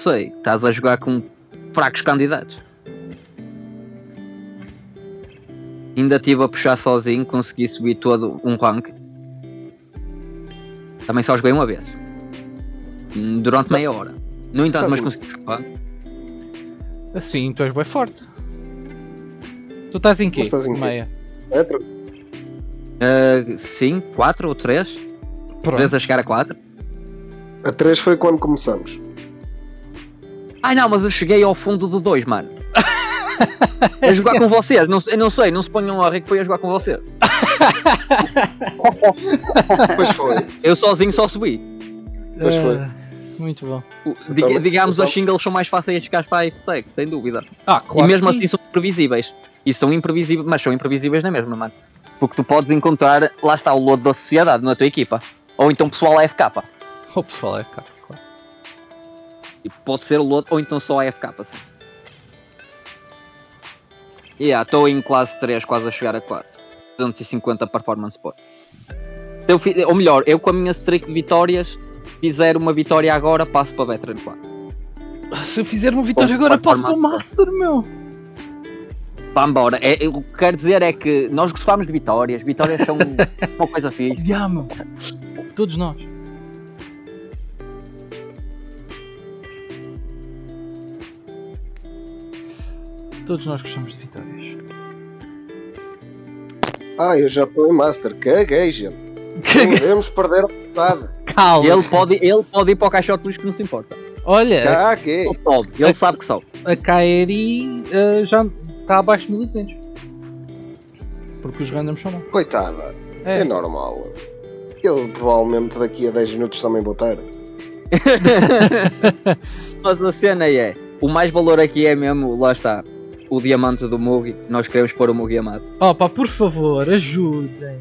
sei. Estás a jogar com fracos candidatos. Ainda estive a puxar sozinho, consegui subir todo um rank. Também só joguei uma vez. Durante meia hora. No entanto, mas consegui jogar. Assim, tu és bem forte. Tu estás em quê? Estás em quê? Meia. 5, 4 ou 3. Pronto. 3 a chegar a 4. A 3 foi quando começamos. Ai não, mas eu cheguei ao fundo do 2, mano. A jogar com vocês. Eu não sei, não se ponham a rir que foi a jogar com vocês. Pois foi. Eu sozinho só subi. Pois foi. Muito bom. Digamos, as singles são mais fáceis de chegar para a F-Stack, sem dúvida. Claro. E mesmo que assim são imprevisíveis. E são imprevisíveis, mas são imprevisíveis na mesma, mano. Porque tu podes encontrar, lá está o lodo da sociedade na tua equipa. Ou então pessoal AFK. O pessoal é FK, claro. E pode ser o lodo, ou então só AFK, assim. Estou em classe 3, quase a chegar a 4. 250 performance points. Ou melhor, eu com a minha streak de vitórias, fizer uma vitória agora, passo para Veteran 4. Se eu fizer uma vitória agora, passo para o Master, meu. Vambora. O que quero dizer é que nós gostamos de vitórias. Vitórias são uma coisa fixe. Meu. Todos nós. Todos nós gostamos de vitórias. Eu já estou em Master. Caguei, gente. Não devemos perder a vontade. Calma. Ele pode ir para o caixote de luz que não se importa. Olha, Caguei. Ele sabe que sobe. a Kairi já está abaixo de 1200. Porque os randoms são maus. Coitada. É normal. Ele provavelmente daqui a 10 minutos também vou estar. Mas a cena é, o mais valor aqui é mesmo, lá está, o diamante do Mugi. Nós queremos pôr o Mugi a massa. Opa, por favor, ajudem.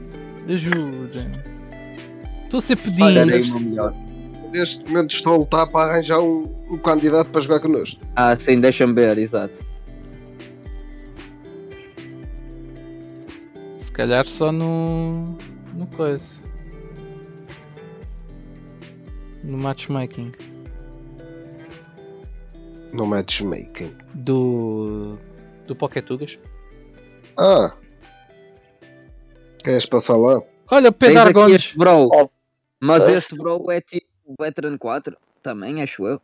Estou a ser pedindo. Melhor. Neste momento estou a lutar para arranjar um candidato para jogar connosco. Sim, deixa-me ver, exato. Se calhar só no coisa. No matchmaking. No matchmaking. Do Pokétugas. Queres passar lá? Olha, Tens Pedro aqui Gomes. este bro. Mas este bro é tipo Veteran 4. Também, acho eu.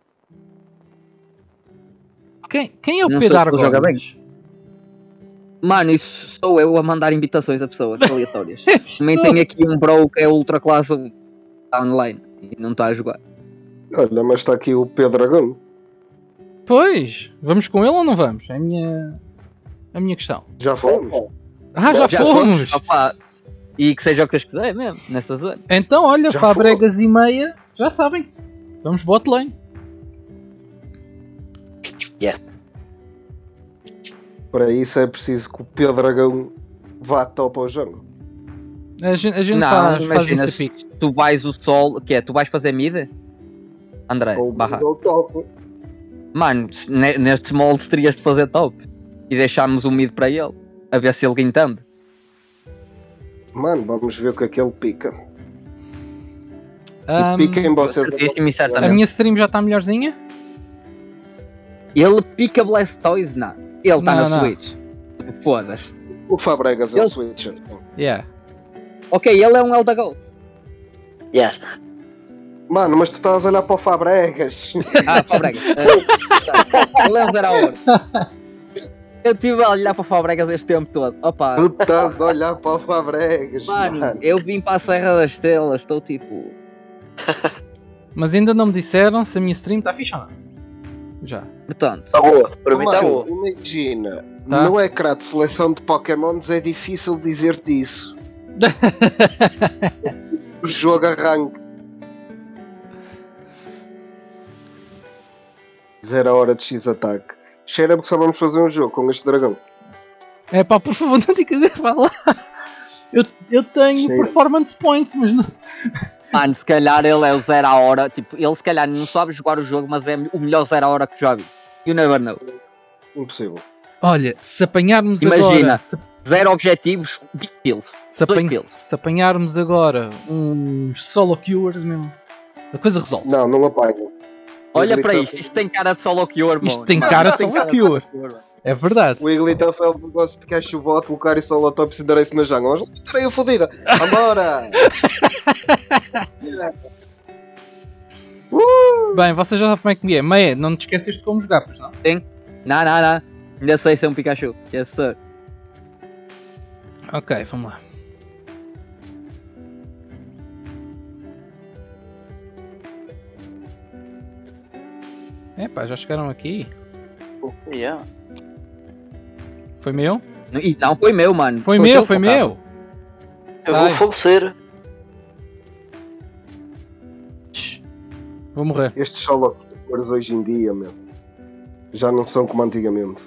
Quem é o Não Pedro sei se ele joga Gomes? Mano, isso sou eu a mandar invitações a pessoas aleatórias. Também tenho aqui um bro que é ultra classe online e não está a jogar. Olha, mas está aqui o Pedro Dragão. Pois, vamos com ele ou não vamos? É a minha questão. Já fomos? Já fomos! Opa, e que seja o que Deus quiser mesmo, nessa zona. Então, olha, Já Fabregas e meia, já sabem. Vamos bot lane. Para isso é preciso que o Pedro Dragão vá top ao jungle. A gente Não, faz imagina, isso a pique. tu vais o sol, que é, tu vais fazer mid? André, Ou barra. ao top. Mano, nestes moldes terias de fazer top. E deixarmos o mid para ele, a ver se ele entende. Mano, vamos ver o que é que ele pica. Ahm, E piquem vocês. Certíssimo e a certamente. minha stream já está melhorzinha? Ele pica Blastoise? Não. Ele está Não, na não. Switch. Foda-se. O Fabregas é Ele- o Switcher. Yeah. Ok, ele é um Elder Ghost. Mano, mas tu estás a olhar para o Fabregas. Fabregas. Ele é um 0 a hora. Eu estive a olhar para o Fabregas este tempo todo. Opa, Tu estás a olhar para o Fabregas. mano, eu vim para a Serra das Estrelas. Estou tipo... Mas ainda não me disseram se a minha stream está fixe ou não. Já. Portanto, Está boa, para mim está Mano, boa. imagina, Tá. no ecrã de seleção de Pokémons é difícil dizer-te isso. O jogo arranca. 0 a hora de X-Ataque. Cheira-me que só vamos fazer um jogo com este dragão. É pá, por favor, não diga vá lá. Eu tenho Cheira. performance points, mas não. mano, se calhar ele é o 0 a hora. Tipo, ele se calhar não sabe jogar o jogo, mas é o melhor 0 a hora que já viste. You never know. Impossível. Olha, se apanharmos Imagina. agora. 0 objetivos, 20 kills. Se 2 kills. apanharmos agora uns solo cures, meu, a coisa resolve. Não, não apanho. Olha para isto tem cara de solo cure, mano. Isto tem cara de solo cure. É verdade. O Wigglytuff é o negócio de Pikachu volta, colocar e solo top e Cinderace na jungle. Mas não estarei fodida. Vambora! Bem, vocês já sabem como é que me é. Meia, não te esqueces de como jogar, pois não? Não. Ainda sei ser um Pikachu. Yes, sir. Ok, vamos lá. Epá, já chegaram aqui. Yeah. Foi meu? Não foi meu, mano. Foi teu, meu. Eu vou falecer. Vou morrer. Estes solo cores hoje em dia, meu, já não são como antigamente.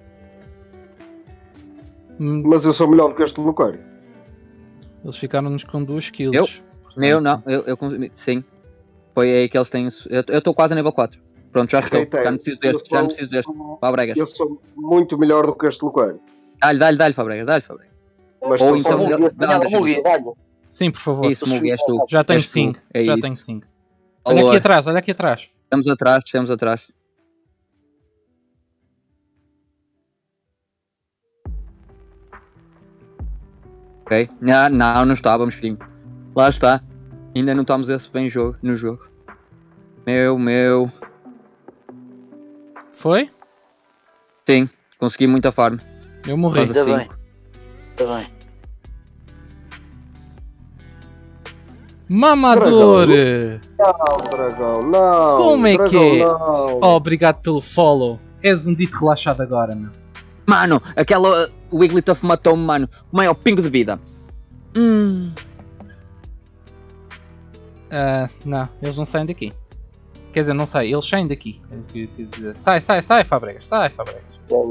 Mas eu sou melhor do que este Lucario. Eles ficaram-nos com 2 kills. Meu, não. Sim. Foi aí que eles têm... Eu estou quase a nível 4. Pronto, já estou. Já não preciso deste. Já não preciso deste. Fabregas. Eu sou muito melhor do que este Lucario. Dá-lhe, Fabregas. Mas Ou estou então... só Sim, por favor. Isso, Mugi, és tu. Já tenho És tu. 5. É Já isso. tenho 5. Olha aqui atrás, olha aqui atrás. Estamos atrás. Ok. Não estávamos, filho. Lá está. Ainda não estamos esse bem no jogo. Meu. Foi? Sim, consegui muita farm. Eu morri. Quase Ainda cinco. bem. Mamador! Não, dragão, não. Como é dragão, que é? Não. Oh, obrigado pelo follow. És um dito relaxado agora, meu. Mano, aquela Wigglytuff matou-me, mano. O maior pingo de vida. Não, eles não saem daqui. Quer dizer, não saem, eles saem daqui. É isso que eu quis dizer. Sai, Fabregas, sai, Fabregas.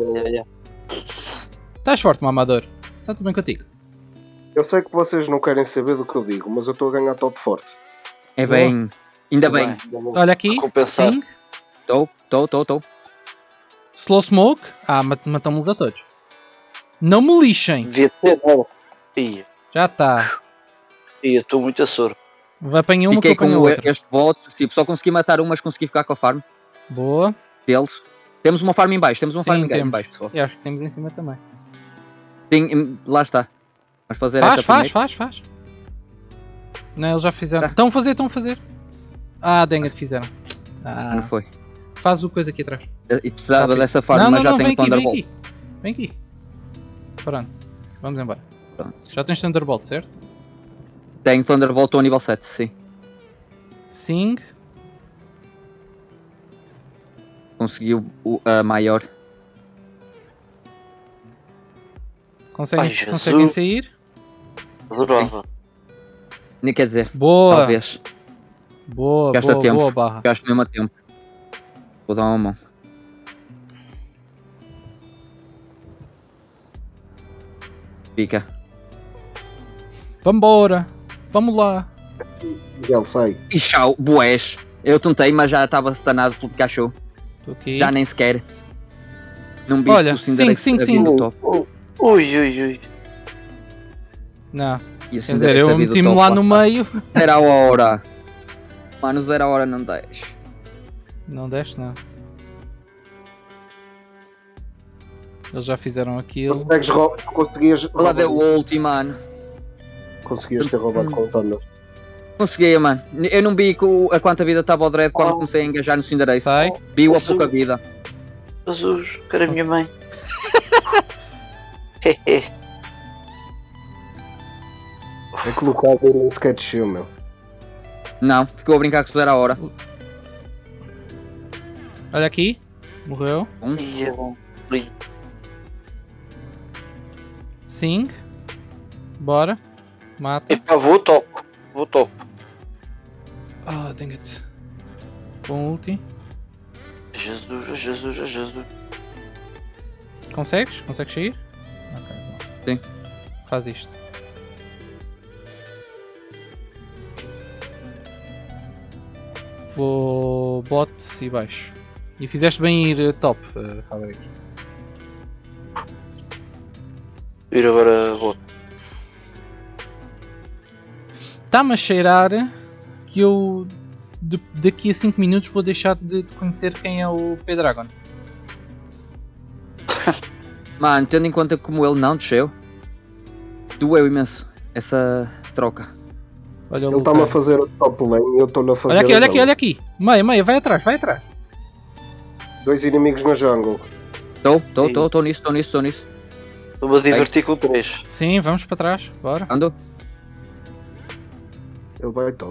Estás forte, mamador. Está tudo bem contigo? Eu sei que vocês não querem saber do que eu digo, mas eu estou a ganhar top forte. É bem. Ainda bem. Olha aqui. A compensar. Sim. Estou. Slow smoke. Matamos a todos. Não me lixem. Devia ter, não. Ia, Já está. estou muito a soro. Vai apanhar uma que Fiquei eu apanho com outra. este voto. Tipo, só consegui matar um, mas consegui ficar com a farm Boa. deles. Temos uma farm em baixo, Sim, em temos. baixo, pessoal. E acho que temos em cima também. Sim, lá está. Vamos fazer esta primeiro. Faz. Não, eles já fizeram. Estão a fazer. Denga, fizeram. Não foi. Faz o coisa aqui atrás. E precisava Rápido. dessa farm, mas já tenho Thunderbolt. Vem aqui. Pronto. Vamos embora. Pronto. Já tens Thunderbolt, certo? Tenho Thunderbolt ao nível 7, sim. Sing. Conseguiu a maior. Conseguem sair? Adorava. Quer dizer, Boa. talvez. Gasta tempo. Boa barra. Gasto mesmo a tempo. Vou dar uma mão. Fica. Vambora. Vamos lá. Miguel, sai. E tchau, boés. Eu tentei, mas já estava stanado pelo Pikachu. Estou aqui. Já nem sequer. Não vi Olha, o Cinderace sim. a vir do top. Ui. Não. E o Quer dizer, Cinderace a eu vir do meti-me top, lá no está. meio. Era a hora. Mano, 0 a hora não deixa. Não desce, não. Eles já fizeram aquilo. Conseguias Ela deu o ulti, mano. Conseguias ter roubado com o Thunder. Consegui, mano. Eu não vi a quanta vida estava o Dread quando comecei a engajar no Cinderace. Sai. Vi-o a pouca vida. Jesus, que era a minha mãe. É que o Lucario nem sequer desceu, meu. Não, ficou a brincar com 0 a hora. Olha aqui. Morreu. Ia, bom. Sing. Bora. Mata. Epá, vou top. Dang it. Bom ulti. Jesus. Consegues? Consegues sair? Ok, bom. Sim. Faz isto. Vou bot e baixo. E fizeste bem ir top, Fabrício. Ir agora vou. Está-me a cheirar que eu daqui a 5 minutos vou deixar de conhecer quem é o P-Dragons. Mano, tendo em conta como ele não desceu, doeu imenso essa troca. Olha o Ele Luca. está-me a fazer a top lane e eu estou-lhe a fazer Olha aqui, a olha aqui, jungle. olha aqui. Meia, vai atrás, vai atrás. 2 inimigos na jungle. Estou nisso. Estou-me a divertir com 3. Sim, vamos para trás, bora. Ando. Ele vai top.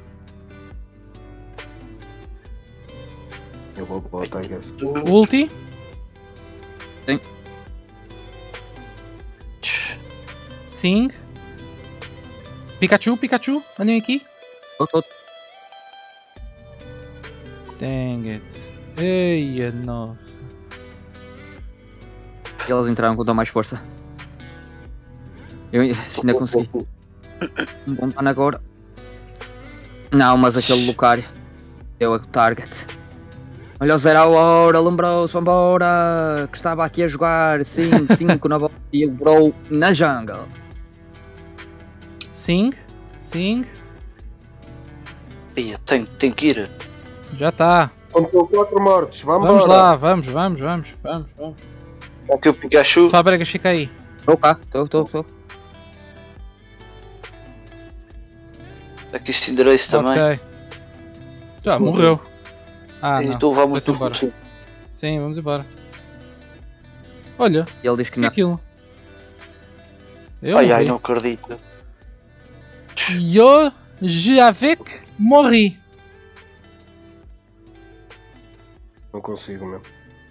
Eu vou botar, I guess. Ulti. Sing. Pikachu, olhem aqui. Tô. Dang it. Eia, nossa. Eles entraram com tão mais força. Eu ainda consegui. Um bom dano agora. Não, mas aquele Lucario deu a target. Olha o 0 a hora, lembrou-se, vambora! Que estava aqui a jogar 5 na bola e o bro na jungle. Sing. Ia, tenho que ir. Já está. Contou 4 mortos, Vamos lá, vamos. Aqui o Pikachu. Fábregas, fica aí. Estou cá, estou. Aqui Cinderace também. Ok. Já morreu. Ah, não. Estou a levar muito Foi-se embora. tempo. Sim, vamos embora. Olha, E ele diz o que que é não. aquilo? Eu Ai, morri. não acredito. Eu, avec, morri. Não consigo mesmo.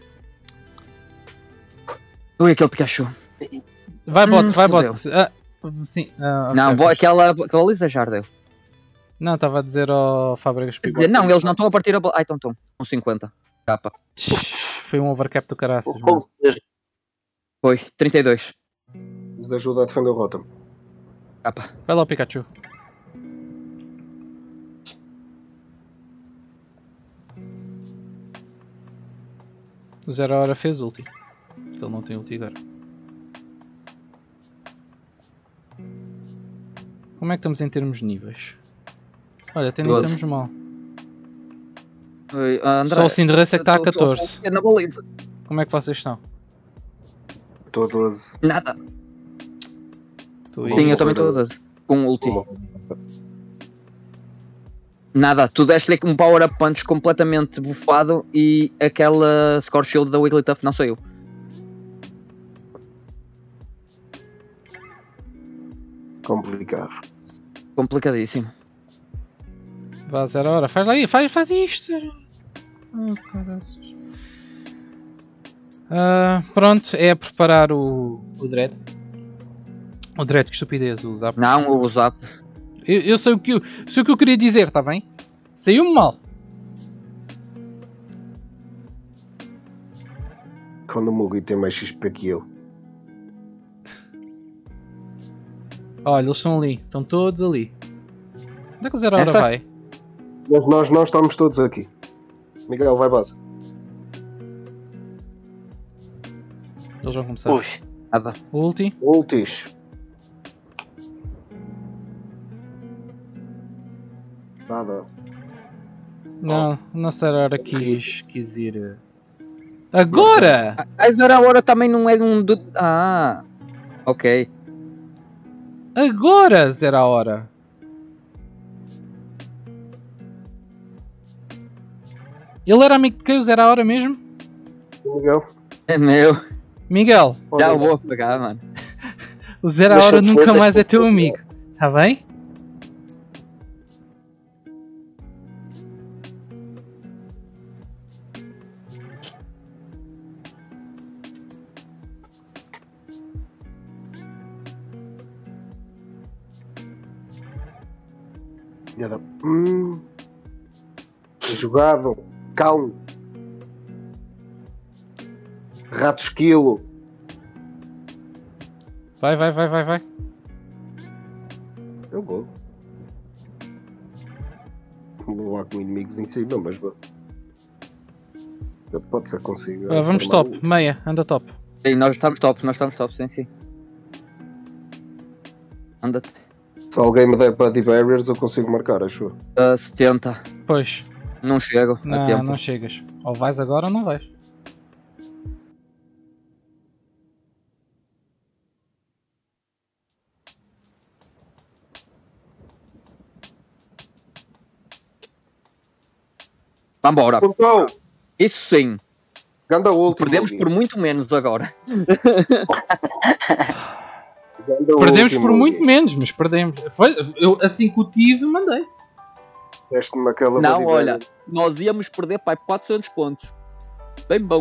Ui, aquele Pikachu. Vai bot. fodeu. Ah, sim. Não, ok. aquela Lisa já ardeu. Não, estava a dizer ao Fábregas Quer dizer, não, eles não estão a partir a bola. Ai, estão. Com 50. Capa. Foi um overcap do caraças, mano. Vou dizer, Foi, 32. Preciso de ajuda a defender o Rotom. Capa. Vai lá o Pikachu. O 0 a hora fez ulti. Porque ele não tem ulti agora. Como é que estamos em termos de níveis? Olha, até nem 12. estamos mal. Oi, André. Só o Cinderace é que está a Tô 14. na baliza. Como é que vocês estão? Estou a 12. Nada. Estou aí. Sim, eu também estou a 12. Com o ulti. Nada, tu deste-lhe um power up punch completamente bufado e aquela score shield da Wigglytuff não saiu. Complicado. Complicadíssimo. Vá, 0 a hora. Faz lá aí, faz isto. 0. Oh, caraças. Pronto, é a preparar o Dread. O Dread, que estupidez, o Zap. Não, o Zap. Eu sei o que eu queria dizer, está bem? Saiu-me mal. Quando o Mugi tem mais XP que eu. Olha, eles estão ali. Estão todos ali. Onde é que o 0 a hora Esta? vai? Mas nós não estamos todos aqui. Miguel, vai base. Eles vão começar. ui, Nada. Ulti. Ultis. Nada. Não, não será hora quis ir. Agora! A Zera hora também não é de um. Ah, ok. Agora 0 a hora! Ele era amigo de quem? O 0 a hora mesmo? Miguel. É meu. Miguel, Já olha, o vou apagar, mano. o 0 a Deixa hora de ser, nunca deixa mais é de teu ser. amigo. Tá bem? Nada. Jogado. Cão. Rato esquilo. Vai. Eu vou. Vou lá com inimigos em cima, mas vou. Pode ser consigo. Vamos top, meia, anda top. Sim, nós estamos top, sim. Anda-te. Se alguém me der Buddy Barriers, eu consigo marcar, acho. 70. Pois. Não chego a Não, tempo. não chegas. Ou vais agora ou não vais. Vambora. Então, Isso sim. ganda último. Perdemos Gui. por muito menos agora. Ganda Perdemos último, por muito Gui. menos, mas perdemos. Foi, eu, assim que o tive, mandei. Deste-me aquela Não, body olha. bag. Nós íamos perder, pai, 400 pontos. Bem bom.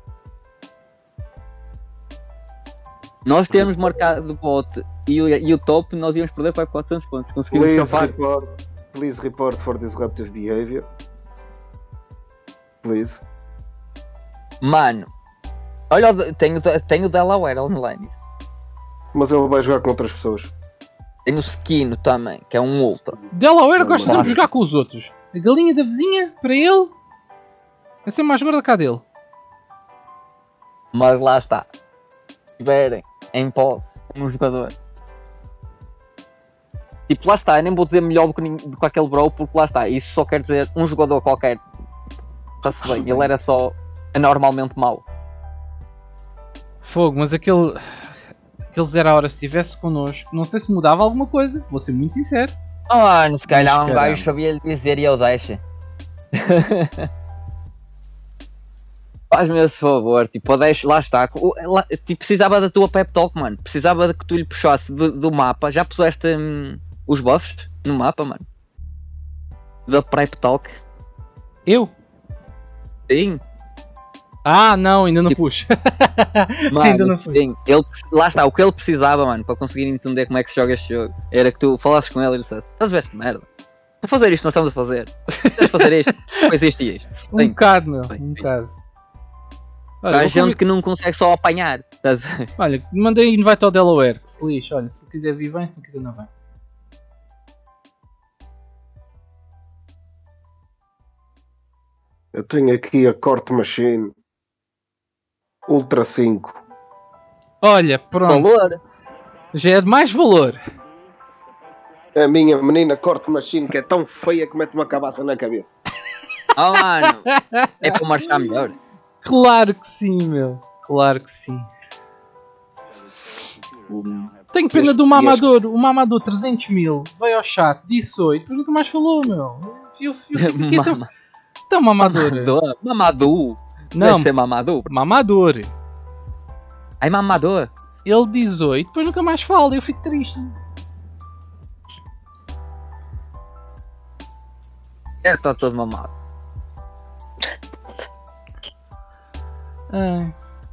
Nós temos marcado o bot e o top, nós íamos perder, pai, 400 pontos. Conseguimos escapar. Please report for disruptive behavior. Please. Mano. Olha, tenho o Delaware online. Mas ele vai jogar com outras pessoas. Tenho o Skino também, que é um outro. Delaware gosta sempre de Nossa. jogar com os outros. A galinha da vizinha, para ele, é ser mais gorda cá dele. Mas lá está. Se tiverem em posse um jogador. Tipo, lá está, eu nem vou dizer melhor do que aquele bro, porque lá está, isso só quer dizer um jogador qualquer. Está-se bem, ele era só anormalmente mau. Fogo, mas aquele 0 a hora, se estivesse connosco, não sei se mudava alguma coisa, vou ser muito sincero. Oh, mano, se calhar Mas um caramba. gajo sabia lhe dizer e eu deixo. Faz-me esse favor, tipo, eu deixo, lá está. Tipo, precisava da tua pep talk, mano. Precisava de que tu lhe puxasse do mapa. Já puseste os buffs no mapa, mano? Da pep talk? Eu? Sim. Ah, não, ainda não puxo. Mano, Ainda não fui. sim. Lá está, o que ele precisava, mano, para conseguir entender como é que se joga este jogo, era que tu falasses com ele e lhe dissesse: estás a ver esta merda? Vou fazer isto, nós estamos a fazer. Estás a fazer isto, depois isto e isto. Um Sim. bocado, meu, Bem, um sim. bocado. Há Olha, gente que não consegue só apanhar. Estás a ver? olha, mandei invite ao Delaware, que se lixe. Olha, se quiser vir bem, se não quiser não vem. Eu tenho aqui a Corte Machine Ultra 5. Olha, pronto, Valor. já é de mais valor. A minha menina Corte Machine, que é tão feia que mete uma cabaça na cabeça. Oh, mano, é para marchar melhor. Claro que sim, meu. Claro que sim. Tenho pena do Mamador. O Mamador 300 mil veio ao chat, disse oi, depois nunca mais falou, meu. Eu fico aqui tão Mamador. Mamadou. Não, Deve ser Mamadou. Mamador. Ai, Mamador. Ele diz oi, depois nunca mais fala, eu fico triste. Está todo mamado. Ai.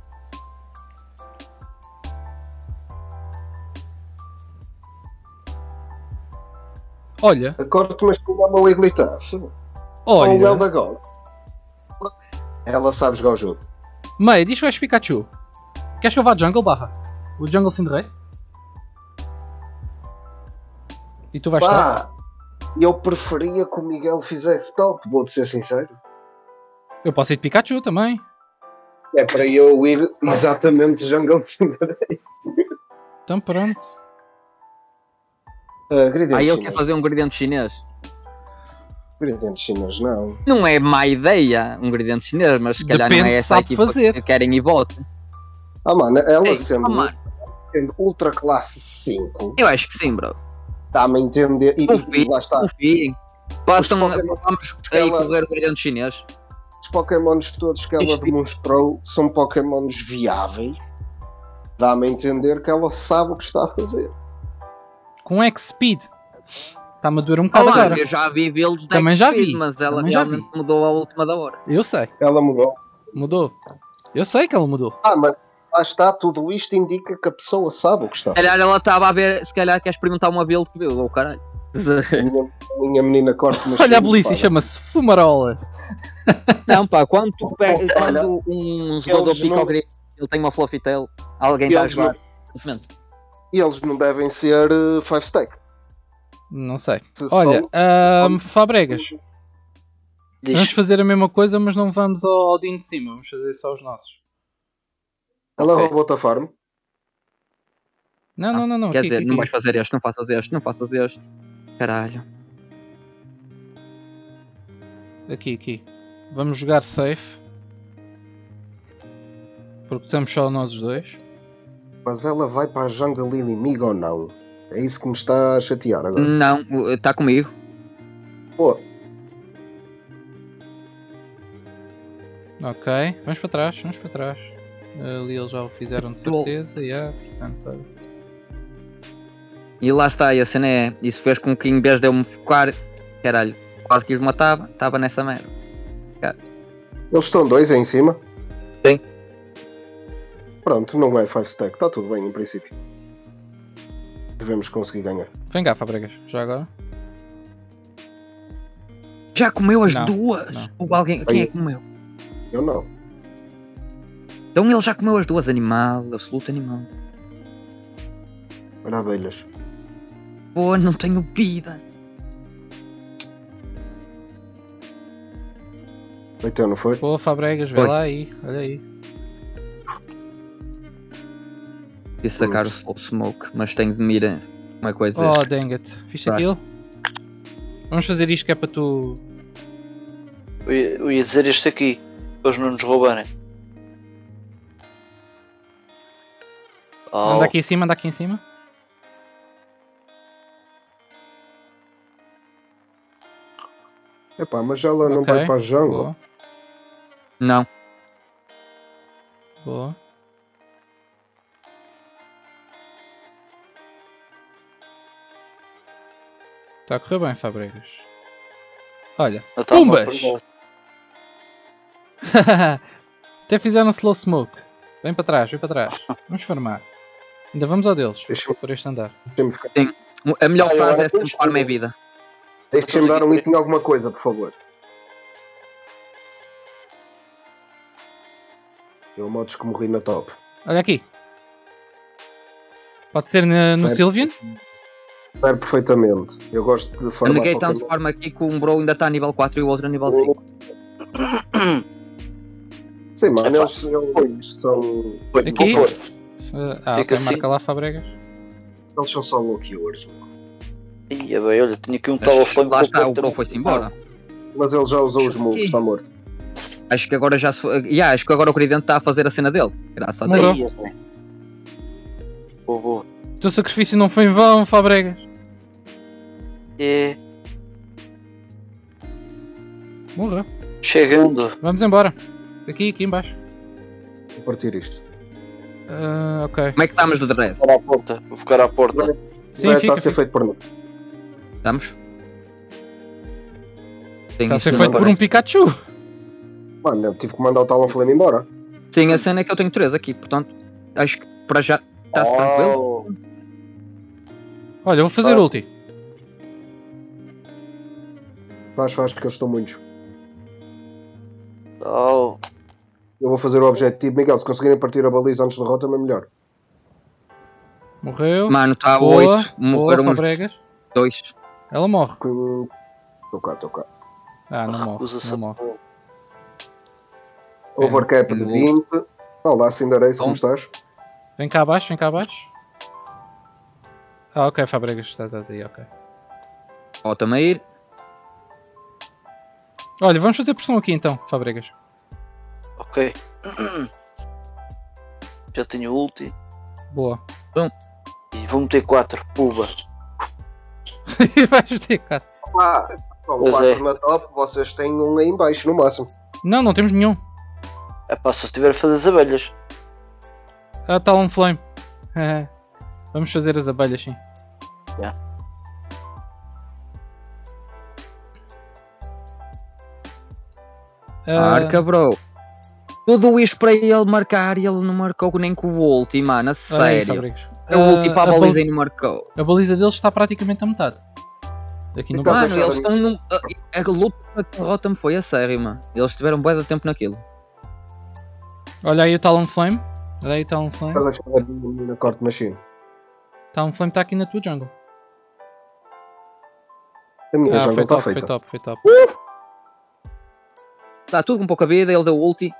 Olha, A Corte Machine é uma Wigglytuff. Ou o olha. Elda God. Ela sabe jogar o jogo. Mei, diz que vais Pikachu. Queres que eu vá jungle barra? O jungle Cinderace? E tu vais top? Pá, eu preferia que o Miguel fizesse top, vou-te ser sincero. Eu posso ir de Pikachu também. É para eu ir exatamente Jungle Cinderella. Então pronto. Gradient Aí ele chinês. quer fazer um gradient chinês. Gradient chinês, não. Não é má ideia um gradient chinês, mas se calhar Depende não é se essa a sabe equipa fazer. que querem e vote. Ah, mano, ela Ei, sendo, mano, sendo Ultra Classe 5, eu acho que sim, bro. dá-me a entender. E Confiem, lá está. confiem. Passam, Pokémon- vamos aí ela- correr o gradient chinês. Os Pokémons todos que ela Isto- demonstrou são Pokémons viáveis. Dá-me a entender que ela sabe o que está a fazer. Com X-Speed. Está-me a doer um Oh, bocado mano, agora. eu já vi builds da Também já X-Speed, vi, mas ela também já realmente mudou à última da hora. Eu sei. Ela mudou. Mudou. Eu sei que ela mudou. Ah, mas lá está, tudo isto indica que a pessoa sabe o que está a Se calhar ela estava a ver, se calhar queres perguntar uma build que viu, ou caralho. fazer. A minha menina corta uma Olha a polícia, chama-se Fumarola. Não, pá, quando Olha, um jogador eles pica não- ao grito, ele tem uma fluffy tail, alguém está a Eles jogar. Simplesmente. E eles não devem ser 5 stack. Não sei. Se Olha, são- Fabregas. Diz. Vamos fazer a mesma coisa, mas não vamos ao Dino de cima. Vamos fazer só os nossos. Ela Ok. roubou-te a farm. Não, não. Quer aqui, dizer, aqui, não aqui. vais fazer este, não faças este, não faças este. Caralho. Aqui. Vamos jogar safe. Porque estamos só nós os dois. Mas ela vai para a jungle inimiga ou não? É isso que me está a chatear agora. Não, está comigo. Pô, Ok, vamos para trás. Ali eles já o fizeram de certeza. Portanto, olha. E lá está, e a cena é. Isso fez com que em vez de eu me focar, caralho, quase que os matava, estava nessa merda. eles estão 2 aí em cima? Sim. Pronto, não é 5 stack, está tudo bem em princípio. Devemos conseguir ganhar. Vem cá, Fabregas, já agora. Já comeu as Não, duas? não. Ou alguém. Quem é que comeu? Eu não. Então ele já comeu as duas, animal, absoluto animal. Olha abelhas. Pô, não tenho vida. Então, não foi? Pô, Fabregas, vê Foi. lá aí, olha aí. E sacar o smoke, mas tenho de mira uma coisa. Oh, dang it. Viste Vai. aquilo? Vamos fazer isto que é para tu... Eu ia dizer este aqui, para eles não nos roubarem. Oh, Anda aqui em cima. Epá, mas ela não Ok, vai para a jungle. Boa. Não. Boa. Está a correr bem, Fabregas. Olha, não tá mal, pumbas! por Até fizeram slow smoke. Vem para trás. Vamos farmar. Ainda vamos ao deles, Deixa-me por este andar. ficar. A melhor Ah, eu frase agora é sempre estou farm é escuro. vida. Deixa-me dar um item alguma coisa, por favor. Eu modos que morri na top. Olha aqui. Pode ser no Certo. Sylvian? Espero perfeitamente. Eu gosto de Eu farmar neguei Pokémon. tanto farm aqui que um bro ainda está a nível 4 e o outro a nível 5. Sim, mano, Epá. eles são. Aqui? Vou pôr. Ok, Fica assim. marca lá, Fabregas. Eles são só low killers. Ia bem, olha, tinha aqui um Tower Flame. Lá está, o bro completamente- foi-se embora. Mas ele já usou os moves, Aqui. está morto. Acho que agora já se foi. Acho que agora o Cridente está a fazer a cena dele. Graças a Deus. Morreu. Ia bem. Boa. O teu sacrifício não foi em vão, Fabregas. É, Morreu. chegando. Vamos embora. Aqui em baixo. Vou partir isto. Ok. Como é que estamos de dread? Vou ficar à porta. Sim, Vai fica. estar a ser feito por nós. Estamos? Está a ser feito por um Pikachu. Mano, eu tive que mandar o Talonflame embora. Sim, a cena é que eu tenho 3 aqui, portanto, acho que para já está-se tranquilo. Oh, Olha, eu vou fazer ulti. Faz que eles estão muitos. oh. Eu vou fazer o objetivo. Miguel, se conseguirem partir a baliza antes da rota, é melhor. Morreu. Mano, está a Boa. 8. Boa, Morreram uns Fabregas. 2. Ela morre. Estou cá. Ah, não morre. Recusa-se Não a morre. pôr. Overcap de É, 20. Olá, Cinderês, como Bom. estás? Vem cá abaixo. Ah, ok, Fabregas, estás aí, ok. Ó, também ir. Olha, vamos fazer pressão aqui então, Fabregas. Ok. Já tenho ulti. Boa. E vou meter 4. Puba. Vais ter cá. Com Pois 4 é. na top, vocês têm um aí em baixo, no máximo. Não temos nenhum. É pá, se eu estiver a fazer as abelhas. Ah, Talonflame. Vamos fazer as abelhas, sim. Já. Marca, bro. Tudo isto para ele marcar e ele não marcou nem com o ulti, mano, a Aí, sério. Fabregas. É o ulti para a a baliza e não marcou. A baliza deles está praticamente a metade. Aqui no Então, baixo. Mano, eles estão num. A luta com a Rotom foi a sério, mano. Eles tiveram bué de tempo naquilo. Olha aí o Talonflame. Olha aí o Talonflame. Estás a chamar na corte machine. Talonflame está aqui na tua jungle. A minha Ah, jungle foi está top, foi feita. top, foi top. Está tudo com pouca vida, ele deu ulti.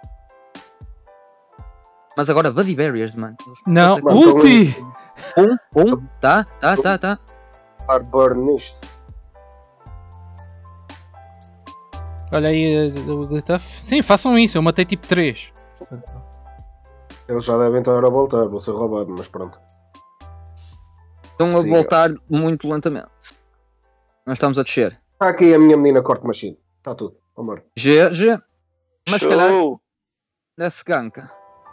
Mas agora Buddy Barriers, mano. Não, Mano, ulti! Tá. Dar burn nisto. Olha aí o Glituff. Sim, façam isso, eu matei tipo 3. Eles já devem estar a voltar, vou ser roubado, mas pronto. Estão a Siga. voltar muito lentamente. Nós estamos a descer. Está aqui a minha menina Corte Machine. Está tudo. Vamos GG. Mas se calhar Show! desce ganka.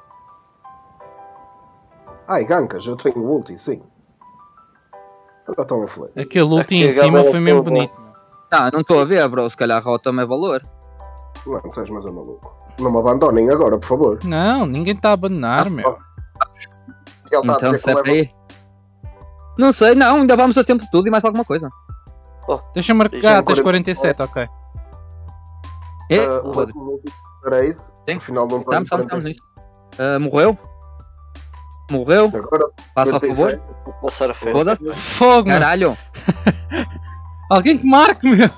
Ai, gancas, eu tenho ulti, sim. Agora estão a flare. Aquele ulti Aqui em a cima galera foi mesmo toda. bonito. Não estou a ver, bro. Se calhar rota-me é valor. Não, estás mais a maluco. Não me abandonem agora, por favor. Não, ninguém está a abandonar, meu. Ele está a Então, dizer se que é leva... para ir. Não sei, não. Ainda vamos a tempo de tudo e mais alguma coisa. Deixa eu marcar. Já Ah, tens 47, ok. É, o foda-se. Ace, Sim. no final de um plano Estamos nisto. Morreu? Morreu? Agora, Faça a 47. favor. Vou passar a frente. Foda-se. Fogo, meu. Caralho. Alguém que marque, meu.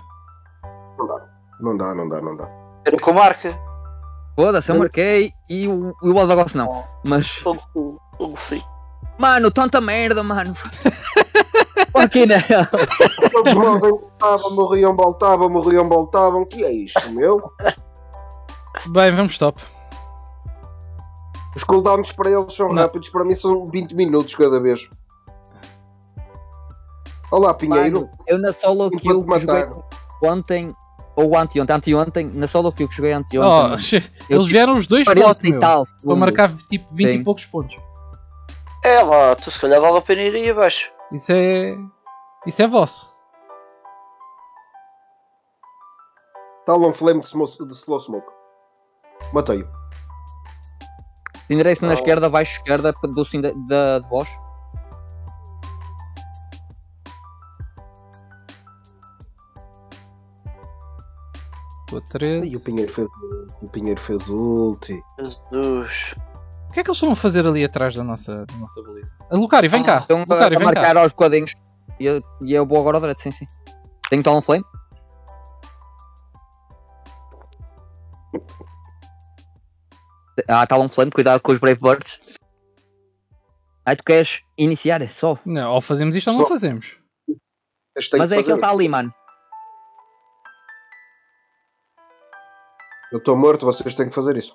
Não dá. Era com marca. Foda-se, eu marquei e o Alvagosto não. Mas, Ele sim. mano, tanta merda, mano. Aqui nela. Eles morriam, voltavam. Que é isto, meu? Bem, vamos top. Os cooldowns para eles são Não. rápidos, para mim são 20 minutos cada vez. Olá, Pinheiro. Mano, eu na solo Enquanto kill que joguei matar. ontem, ou anteontem, na solo kill que joguei Oh, anteontem, eles vieram os dois 40 bots, e meu. tal Para segundos. marcar tipo 20 Sim. e poucos pontos. É lá, tu se calhar vale a pena ir aí abaixo. Isso é vosso. Talon Flame de Slow Smoke. Matei-o. Endereço na esquerda, baixo esquerda do sim da voz. Estou a E 13. o Pinheiro fez ulti. Jesus. O que é que eles estão a fazer ali atrás da nossa baliza? A Lucario, vem cá. Estão Lucario, a vem cá. marcar aos bocadinhos. E eu vou agora ao direito, sim. Tenho Talon Flame. Talon Flame, cuidado com os Brave Birds. Tu queres iniciar, é só. Não, ou fazemos isto ou não Só. fazemos. Este tem Mas é que fazer. ele está ali, mano. Eu estou morto, vocês têm que fazer isso.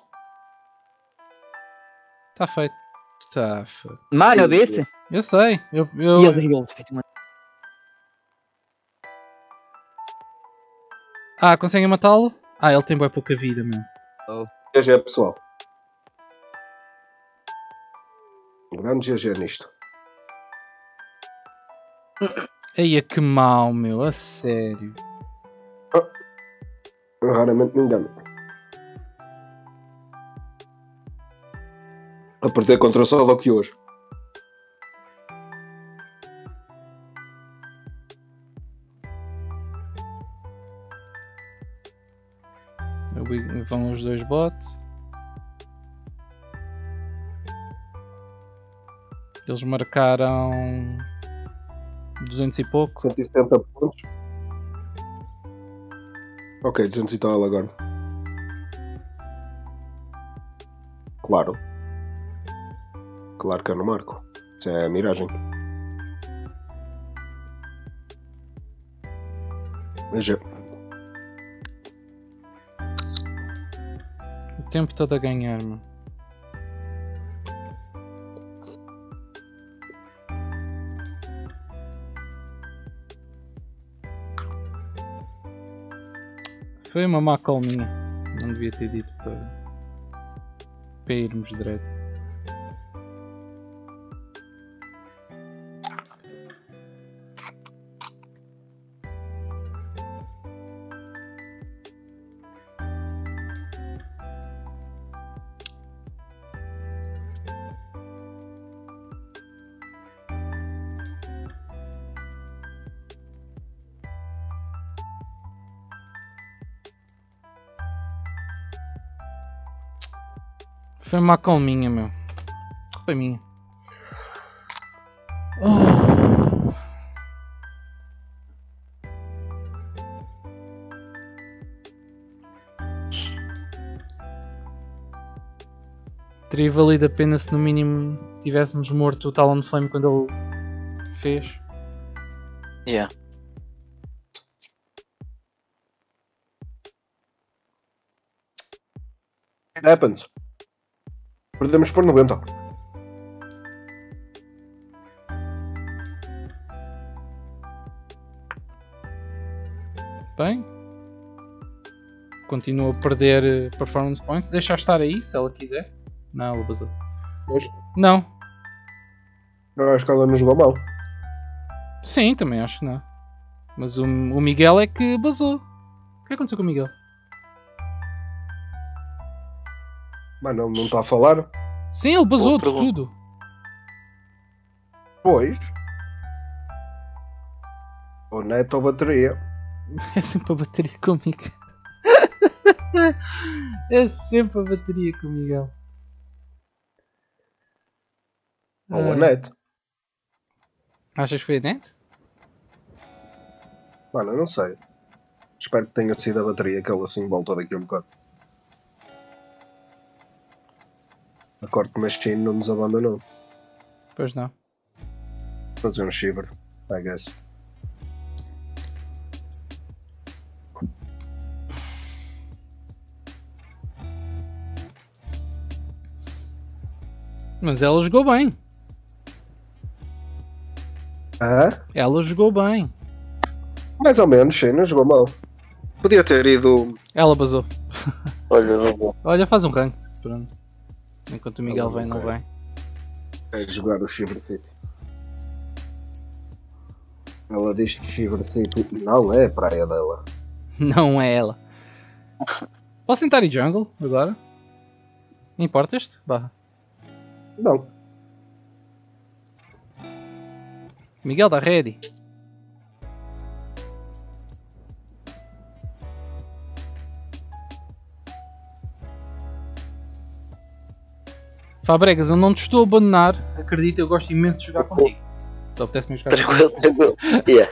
Está feito. Está feito. Mano, eu disse. Eu sei. E eu dei ult, feito, mano. Conseguem matá-lo? Ele tem bem pouca vida, meu. GG, pessoal. Grande GG nisto. Eia, que mal, meu. A sério. Eu raramente me engano. Apertei contra o solo aqui hoje. Vão os dois bots. Eles marcaram 200 e pouco. 170 pontos. Ok, 200 e tal agora. Claro. Claro que eu não marco. Isso é a miragem. Veja. O tempo todo a ganhar, meu. Foi uma má call minha. Não devia ter dito para irmos direto. Foi uma calminha, meu. Foi minha. Teria valido a pena se no mínimo tivéssemos morto o Talon Flame quando ele fez. Yeah. Happens. Perdemos por 90. Bem. Continua a perder performance points. Deixa estar aí, se ela quiser. Não, ela basou. Não. Eu acho que ela não jogou mal. Sim, também acho que não. Mas o Miguel é que basou. O que aconteceu com o Miguel? Mano, ele não está a falar. Sim, ele basou de pergunta. tudo. Pois. Ou neto ou bateria. É sempre a bateria com o Miguel. É sempre a bateria com o Miguel. Ou a net. Achas que foi a net? Mano, eu não sei. Espero que tenha sido a bateria que ele assim volta daqui a um bocado. A Corte Machine não nos abandonou. Pois não. Fazer um shiver, I guess. Mas ela jogou bem. Ah? Ela jogou bem. Mais ou menos, sim, não jogou mal. Podia ter ido. Ela basou. Olha, vou. Olha, faz um rank. Pronto. Enquanto o Miguel Ela vem, não não vem. Jogar o Shiver City. Ela diz que Shiver City não é a praia dela. Não é ela. Posso tentar ir jungle agora? Importas-te? Barra. Não. Miguel, está ready? Fabregas, eu não te estou a abandonar. Acredita, eu gosto imenso de jogar contigo. Só apetece-me jogar Tranquilo, tranquilo. Yeah.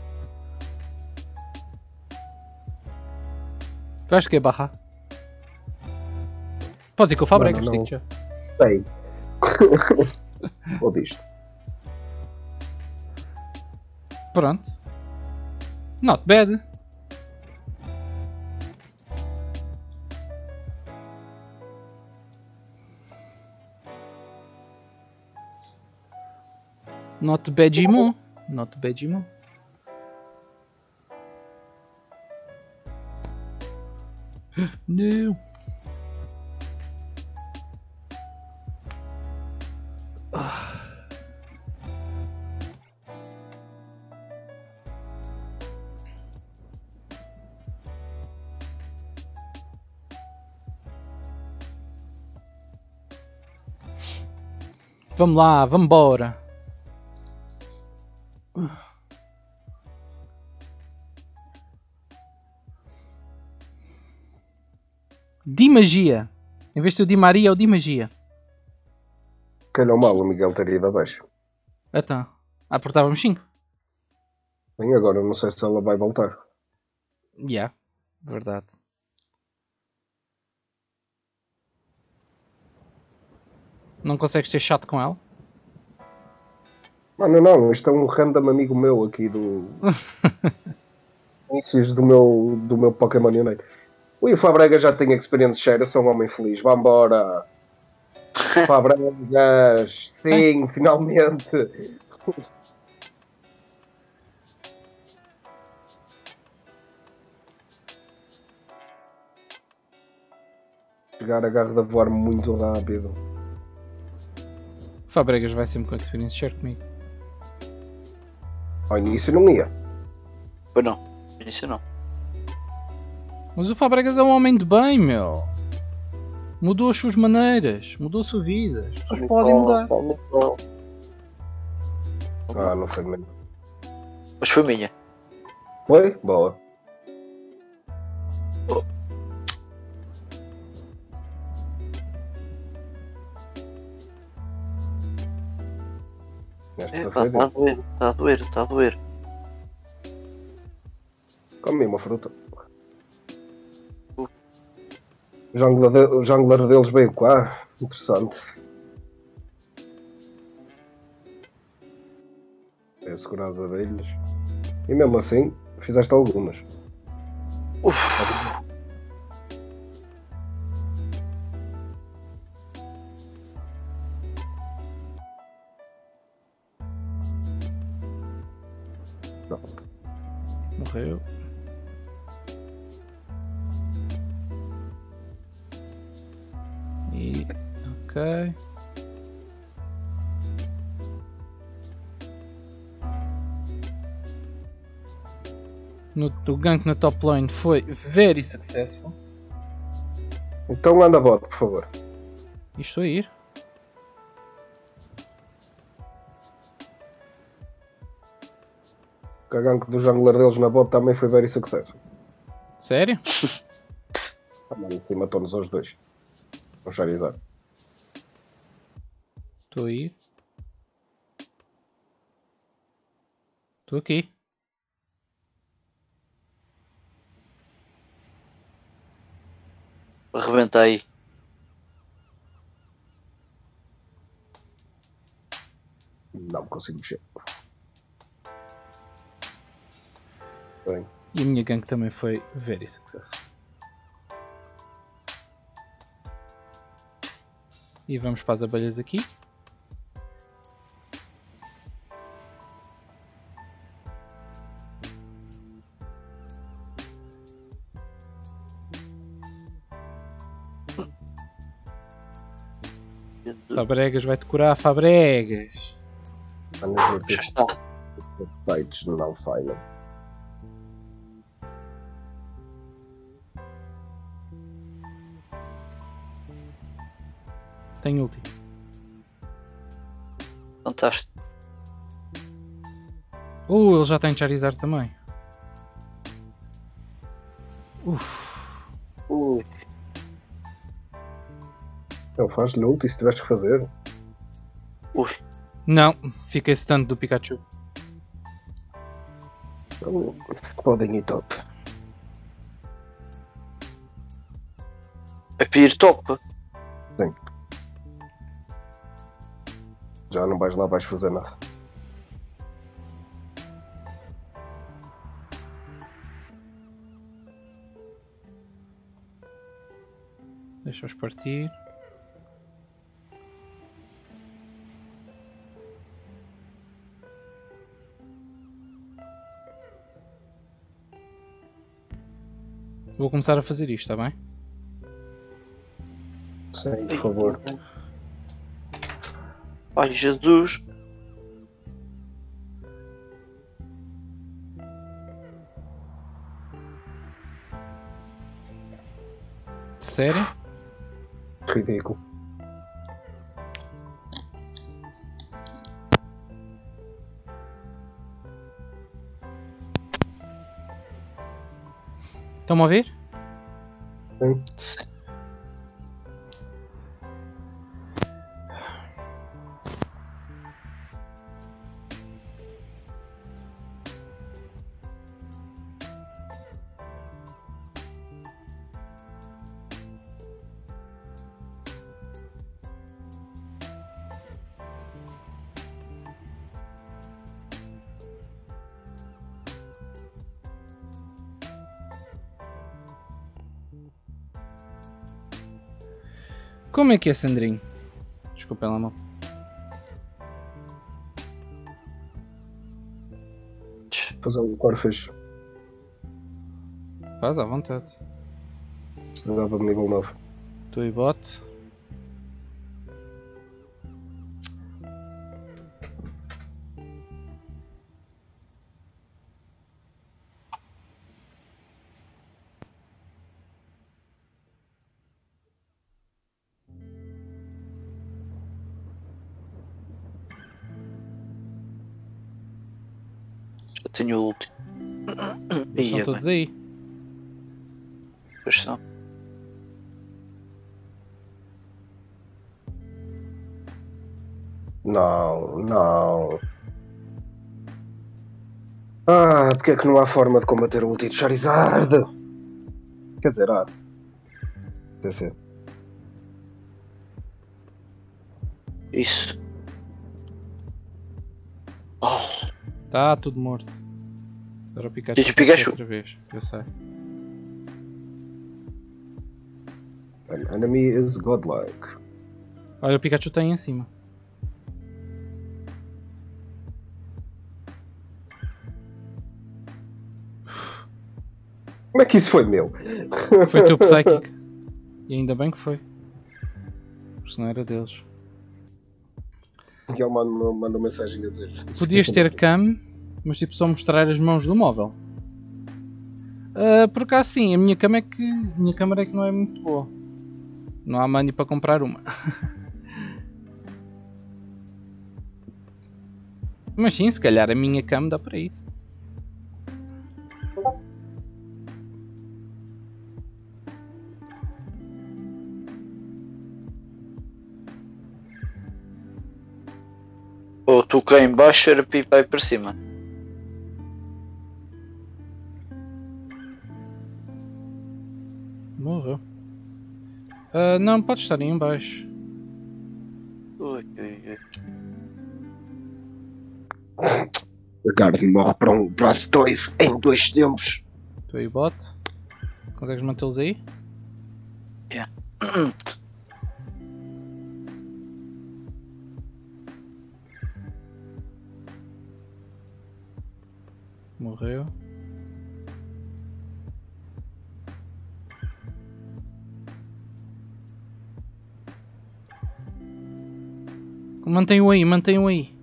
Tu achas que é barra? Podes ir com o Fabregas, Não. digo já. Sei. Ou disto. Pronto. Not bad. Not Bedimon. Not Bedimon. Não. Vamos lá, vamos embora. Di Magia. Em vez de ser o Di Maria, é o Di Magia. Calhou mal o Miguel ter ido abaixo. Então, aportávamos 5. Nem agora, não sei se ela vai voltar. Yeah, verdade. Não consegues ser chato com ela? Mano, não, isto é um random amigo meu aqui do. Inícios do meu Pokémon Unite. Ui, o Fabrega já tem experience share, eu sou um homem feliz. Vambora! Fabregas! Sim, finalmente! Chegar a garra a voar muito rápido. Fabregas vai sempre com experience share comigo. Ao início não ia. Pois não, isso não. Mas o Fabregas é um homem de bem, meu. Mudou as suas maneiras, mudou a sua vida. As pessoas podem mudar. Ah, não foi mesmo. Mas foi minha. Foi? Boa. Esta foi Está a dele. doer, está a doer, está a doer. Comi uma fruta. O jungler deles veio cá. Interessante. É segurar as abelhas. E mesmo assim, fizeste algumas. Uf, Pronto. Morreu. E... ok. O gank na top lane foi very successful. Então anda bot, por favor. E estou a ir. O gank do jungler deles na bot também foi very successful. Sério? E matou-nos aos dois. Um Charizard. Estou a ir. Estou aqui. Arrebenta aí. Não consigo mexer. Bem. E a minha gank também foi very successful. E vamos para as abelhas aqui. Fabregas vai-te curar, Fabregas. Já está. Feitos não falham. Tenho ulti. Fantástico. Ele já tem Charizard também. Ui. Não faz-lhe ult e se tiveres que fazer. Ui. Não, fiquei stun do Pikachu. Então, podem ir top. É para ir top. Sim. Já não vais lá, vais fazer nada. Deixa-os partir. Vou começar a fazer isto, está bem? Sim, por favor. Ai, Jesus. Sério? Ridículo. Estão-me a ouvir? Sim. Sim. Como é que é, Sandrinho? Desculpem lá, não. Fazer um Corfish. Faz à vontade. Precisava de nível 9. Tu e bot. Já tenho o último. Estão todos aí. Pois são. Não, não. Ah, porque é que não há forma de combater o ulti de Charizard? Quer dizer, deve ser. Isso. Oh, Tá tudo morto. Agora o Pikachu. Diz Pikachu. Outra vez, eu sei. An enemy is godlike. Olha, o Pikachu está aí em cima. Como é que isso foi meu? Foi teu Psychic. E ainda bem que foi. Porque senão era deles. E ele mandou mensagem a dizer. Podias ter cam, mas tipo só mostrar as mãos do móvel. Por acaso sim, a minha câmera é que não é muito boa. Não há money para comprar uma. Mas sim, se calhar a minha cam dá para isso. Ou tu cá em baixo era pipa aí para cima. Morreu. Não, pode estar aí em baixo. Ui, ui, ui. A Garden morre para um braço 2 em 2 tempos. Tu aí bot. Consegues mantê-los aí? Yeah. Morreu. Mantenham aí, mantenham aí.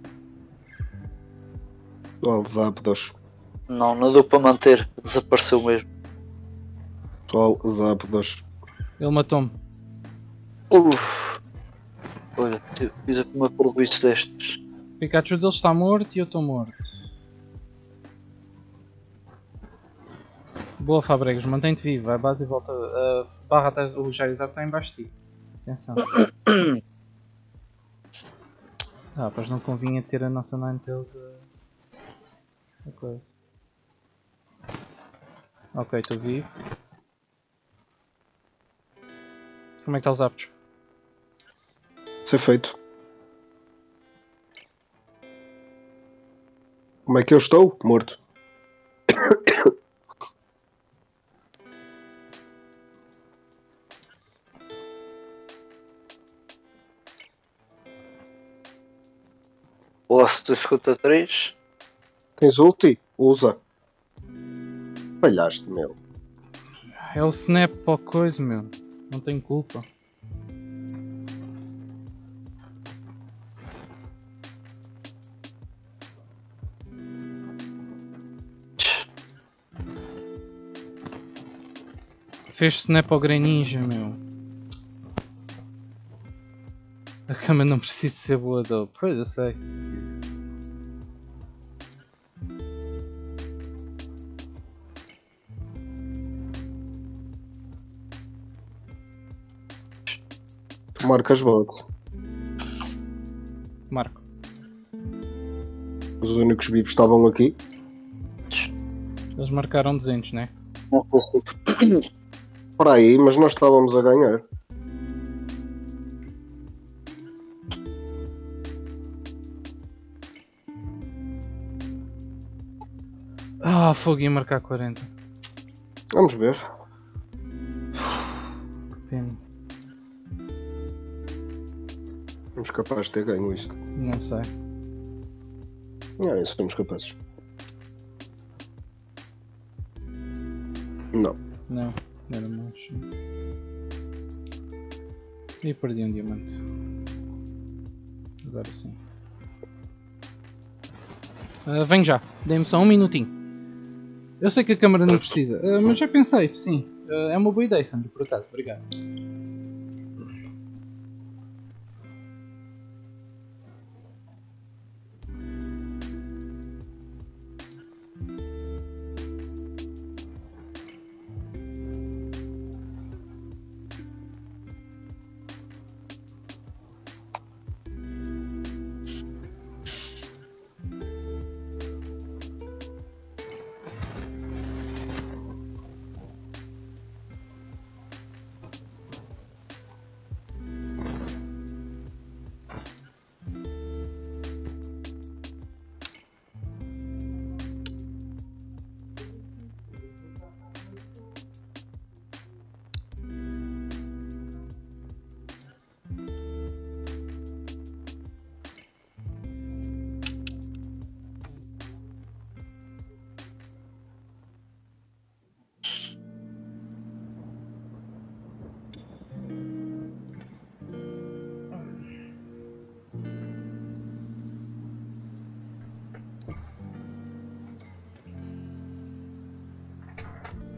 Atual Zapdos. Não deu para manter. Desapareceu mesmo. Atual Zapdos. Ele matou-me. Uf. Olha, fiz aqui uma prejuízo destas. O Pikachu dele está morto e eu estou morto. Boa, Fabregas, mantém-te vivo, vai à base e volta. Barra atrás do Charizard está em baixo de ti. Atenção. Pois não convinha ter a nossa Ninetales a coisa. Ok, estou vivo. Como é que está os aptos? Ser feito. Como é que eu estou? Morto. Laço 253. Tens ulti? Usa. Falhaste, meu. É o snap para a coisa, meu. Não tenho culpa. Fez snap ao Greninja, meu. A cama não precisa ser boa, dope. Pois eu sei. Tu marcas voto. Marco. Os únicos vivos estavam aqui. Eles marcaram 200, né? Para aí, mas nós estávamos a ganhar. Fogo, ia marcar 40. Vamos ver. Que pena. Somos capazes de ter ganho isto. Não sei. Não, isso somos capazes. Não. Não, era mais. E perdi um diamante. Agora sim. Venho já, dê-me só um minutinho. Eu sei que a câmera não precisa, mas já pensei, sim. É uma boa ideia, Sandro, por acaso. Obrigado.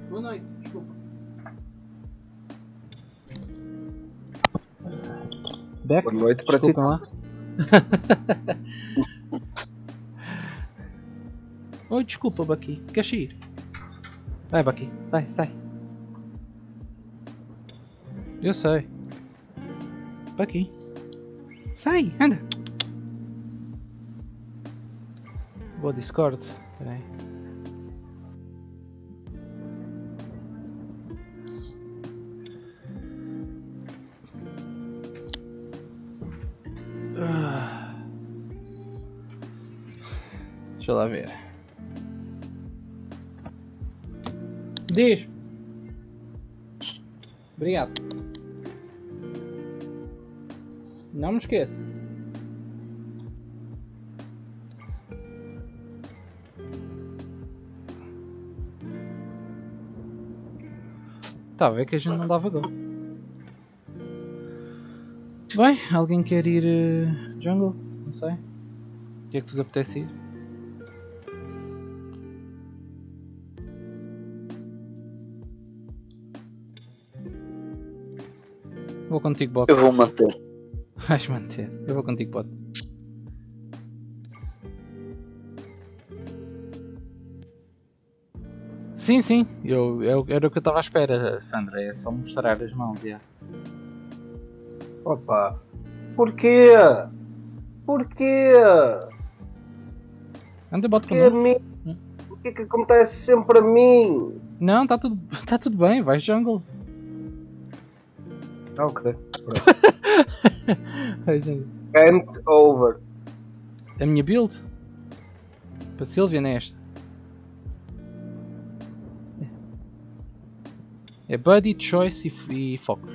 Boa noite, desculpa. Beck, Boa noite para ti. desculpa lá. Oi, desculpa, Baqui. Queres ir? Vai, Baqui. Vai, sai. Eu sei. Baqui. Sai, anda. Vou ao Discord. Espera aí. Deixa eu lá ver. Diz. Obrigado. Não me esqueça. Tá a ver que a gente não dava gol. Bem, alguém quer ir jungle? Não sei. O que é que vos apetece ir? Vou contigo, bot. Eu vou manter. Vais manter. Eu vou contigo, bot. Sim, sim. Era o que eu estava à espera, Sandra. É só mostrar as mãos, já. Opa! Porquê? Porquê? Anda, bot Porquê a connosco. mim? Porquê que acontece sempre a mim? Não, tá tudo bem. Vais jungle. Ah, ok. Vais jungle. Can't over. A minha build? Para Sylvia nesta. É Buddy, Choice e Focus.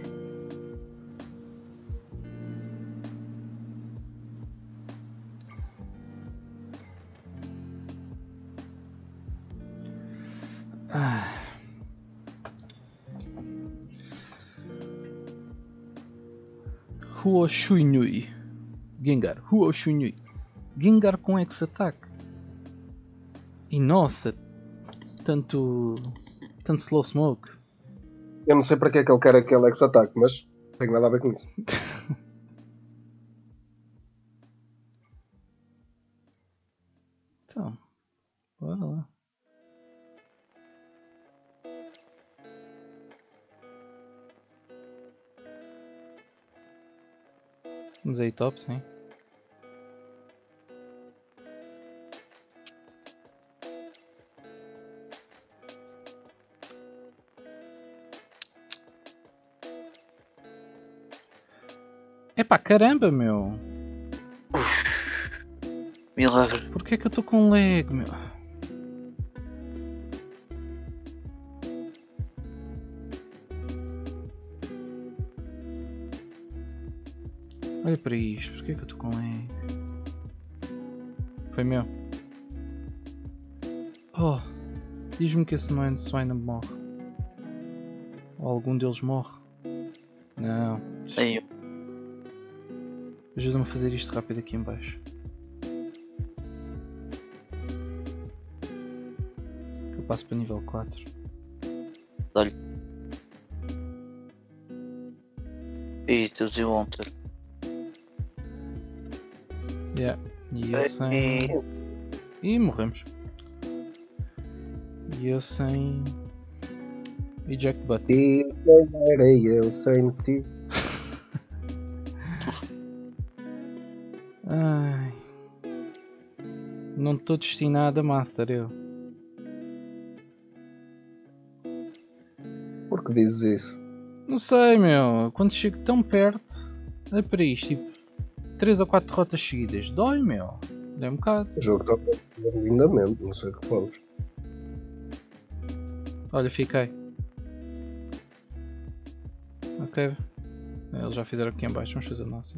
Huo Shuinui. Gengar. Huo Shuinui. Gengar com X-Attack. E nossa, tanto slow smoke. Eu não sei para que é que ele quer aquele X-Attack, mas não tem nada a ver com isso. Então, bora lá. Vamos aí top, sim. Epá, caramba, meu. Milagre. Porquê é que eu estou com lag, meu? Olha para isto, porquê é que eu estou com lag? Foi meu. Oh, diz-me que esse Noen Swine morre. Ou algum deles morre. Não. Aí, Ajuda-me a fazer isto rápido aqui em baixo. Que eu passo para nível 4. dá-lhe. E tu de ontem. Yeah. E eu sem... E morremos. E eu sem... Eject button. E eu sem ti. Ai. Não estou destinado a Master, eu. Por que dizes isso? Não sei, meu. Quando chego tão perto... Olha para isto, tipo... 3 ou 4 derrotas seguidas. Dói, meu. Dói um bocado. O jogo está lindamente, não sei o que falas. Olha, fiquei. Ok. Eles já fizeram aqui em baixo. Vamos fazer o nosso.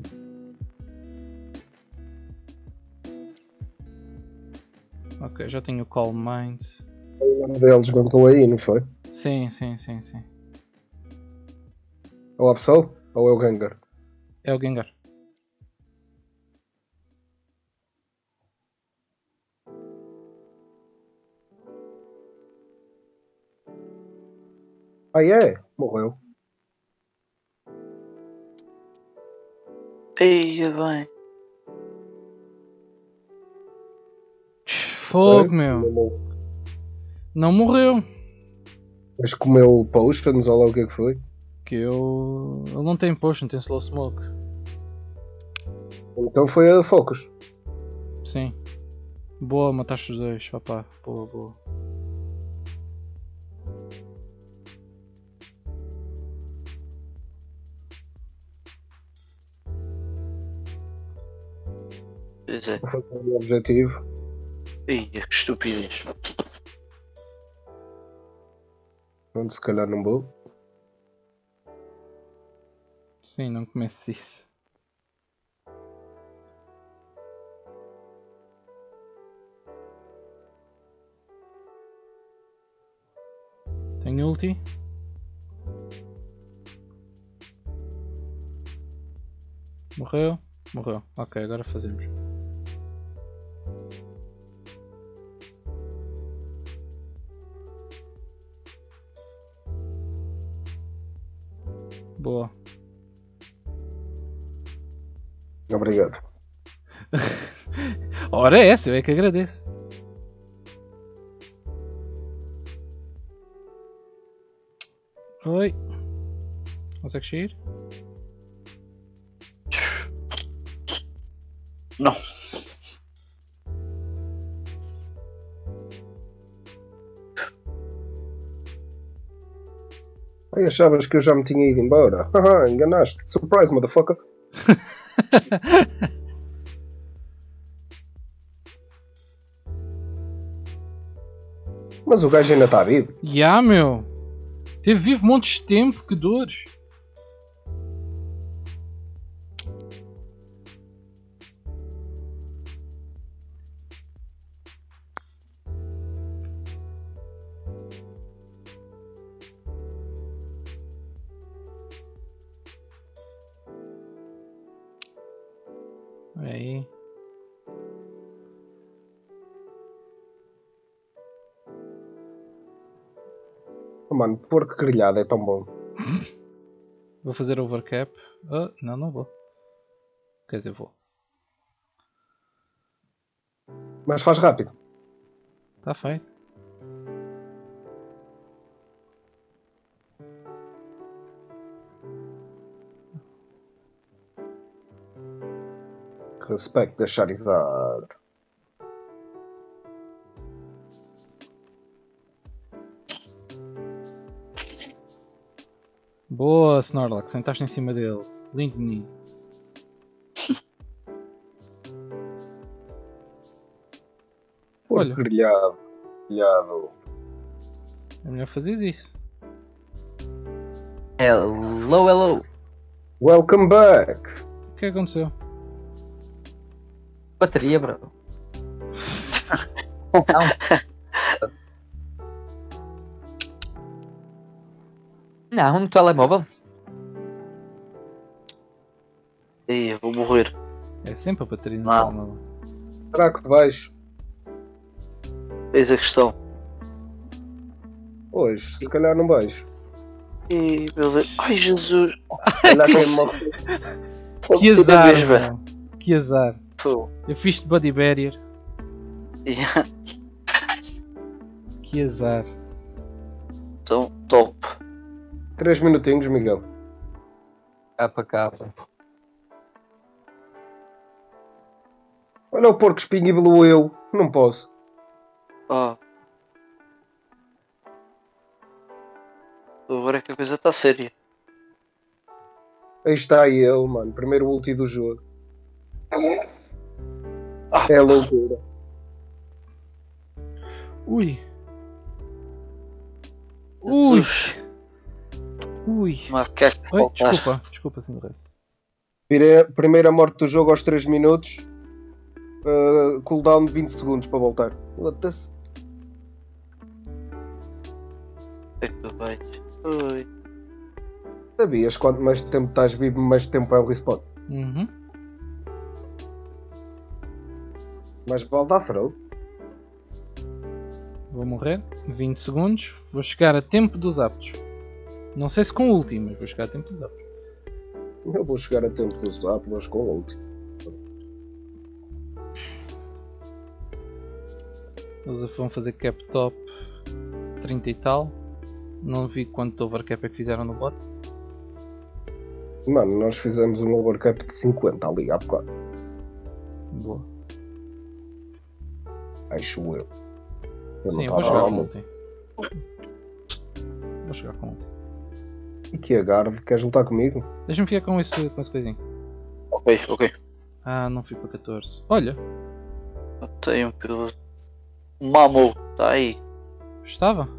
Ok, já tenho o Calm Mind. O nome deles contou aí, não foi? Sim, sim, sim, sim. É o Absol ou é o Gengar? É o Gengar. Ah, é? Morreu. Eia bem. Fogo, meu. Não morreu. Mas comeu potions ou lá o que é que foi? Que eu... Ele não tem potion, tem slow smoke. Então foi a Focus. Sim. Boa, mataste os dois. Opa, boa, boa. Pois é. Foi o objetivo. Eia, que estupidez. Onde se calhar não vou. Sim, não comece isso. Tenho ulti. Morreu? Morreu. Ok, agora fazemos. Boa. Obrigado. Ora é essa, eu é que agradeço. Oi. Consegues sair? Não. Ai, achavas que eu já me tinha ido embora? Haha, enganaste. Surprise, motherfucker. Mas o gajo ainda está vivo. Ya, meu. Teve vivo montes de tempo, que dores. Olha aí. Oh, mano, porco grelhado é tão bom. Vou fazer overcap. Ah, não, não vou. Quer dizer, vou. Mas faz rápido. Está feito. Respect da Charizard. Boa, Snorlax. Sentaste em cima dele. Lindo menino. Porco Olha. grelhado. Grelhado. É melhor fazer isso. Hello, hello. Welcome back. O que aconteceu? Bateria, bro. Não, no telemóvel. Eia, vou morrer. É sempre a bateria no Não. telemóvel. Será que vais? Eis a questão. Hoje, se calhar não vais. Ih, meu Deus. Ai, Jesus. Olha quem morre. Que azar, meu. Que azar. Pô. Eu fiz de body barrier. Yeah. Que azar. Então, top. 3 minutinhos, Miguel. Capa, capa. Olha o porco espinho evoluiu. Não posso. Ah. Agora é que a coisa está séria. Aí está ele, mano. Primeiro ulti do jogo. Ah, É loucura. Ui. Ui. Jesus. Ui. Macaco Oi, saltar. desculpa, Cinderesse. Primeira morte do jogo aos 3 minutos. Cooldown de 20 segundos para voltar. What-se? É que vai. Oi. Sabias quanto mais tempo estás vivo, mais tempo é o respawn? Uhum. Mas vale dar throw. Vou morrer. 20 segundos. Vou chegar a tempo dos aptos. Não sei se com ulti, mas vou chegar a tempo dos Zapdos. Eu vou chegar a tempo dos Zapdos com o último. Eles vão fazer cap top 30 e tal. Não vi quanto overcap é que fizeram no bot. Mano, nós fizemos um overcap de 50 ali há bocado. Boa. Acho eu. Sim, eu não vou chegar tava com mal. ulti. Vou chegar com ulti. E que a Guard, queres lutar comigo? Deixa-me ficar com esse coisinho. Ok, ok. Ah, não fui para 14. Olha, Tem um piloto. Mamo, tá aí. estava.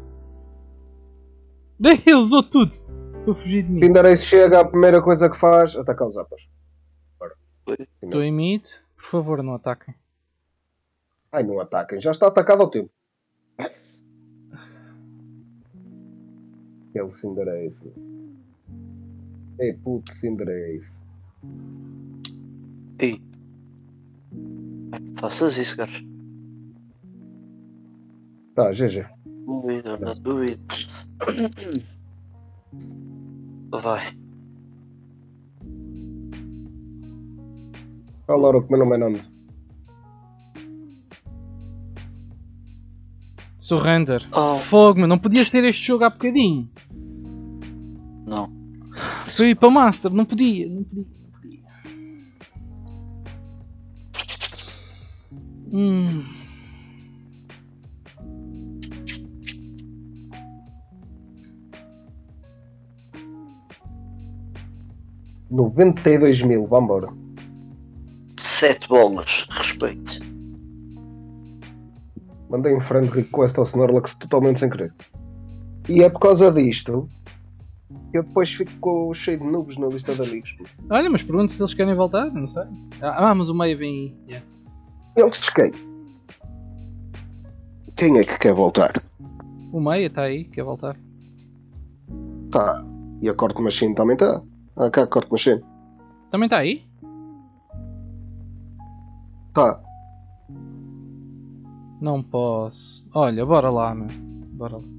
Ele usou tudo para fugir de mim. Cinderace chega, a primeira coisa que faz, atacar os Zapdos. Estou em mid. Por favor, não ataquem. Ai, não ataquem, já está atacado ao tempo. Aquele Cinderace. Ei, puto Cinderace. Ei. Faças isso, cara. Tá, GG. Dúvida, não dúvida. Vai. Olha Laura, como é não é nome. Surrender. Oh. Fogo, meu. Não podia ser este jogo há bocadinho. Não. Estou a ir para Master. Não podia. Não podia. Não podia. $92.000, vambora. 7 bolas. Respeito. Mandei um friend request ao Snorlax totalmente sem querer. E é por causa disto que eu depois fico cheio de noobs na lista de amigos. Olha, mas pergunto se eles querem voltar. Não sei. Ah, mas o meio vem aí. Yeah. Eles quem? Quem é que quer voltar? O meia está aí. Quer voltar. Tá. E a Corte Machine também está. Ah, cá a Corte Machine. Também está aí? Tá. Não posso. Olha, bora lá, meu. Bora lá.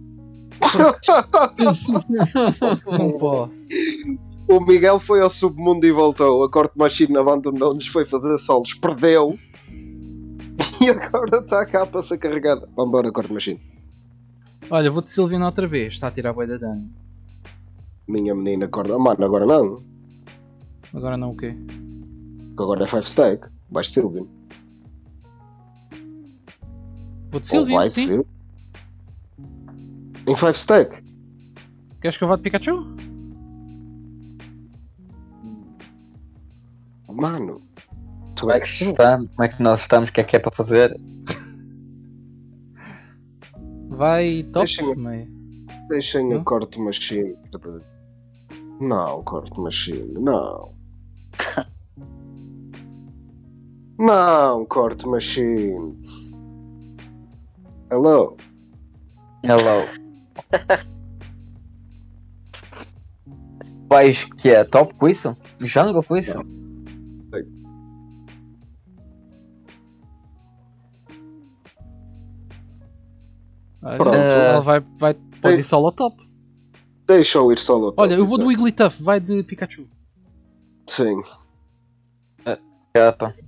Não posso. O Miguel foi ao submundo e voltou. A Corte Machine abandonou-nos, foi fazer solos, perdeu. E agora está cá para ser carregada. Vambora, Corte Machine. Olha, vou-te Silvina outra vez. Está a tirar bué da dano. Minha menina, corda. Mano, agora não. Agora não o quê? Porque agora é 5 stack. Vais Sylveon. Vou-te Ou Silvina, vai de sim. Sylveon. Em 5 stack. Queres que eu vá de Pikachu? Mano. Tu Como é que estamos? Como é que nós estamos? O que é para fazer? Vai top Deixa-me- meio. Deixem Não? a Corte Machine. Não, Corte Machine. Não. Não, Corte Machine. Hello. Hello. Vais que é top com isso? Jungle com isso? Olha, Pronto. ela pode ir solo ao top. Deixa eu ir solo. ao top, Olha, eu vou do exato. Wigglytuff, vai de Pikachu. Sim. Capa.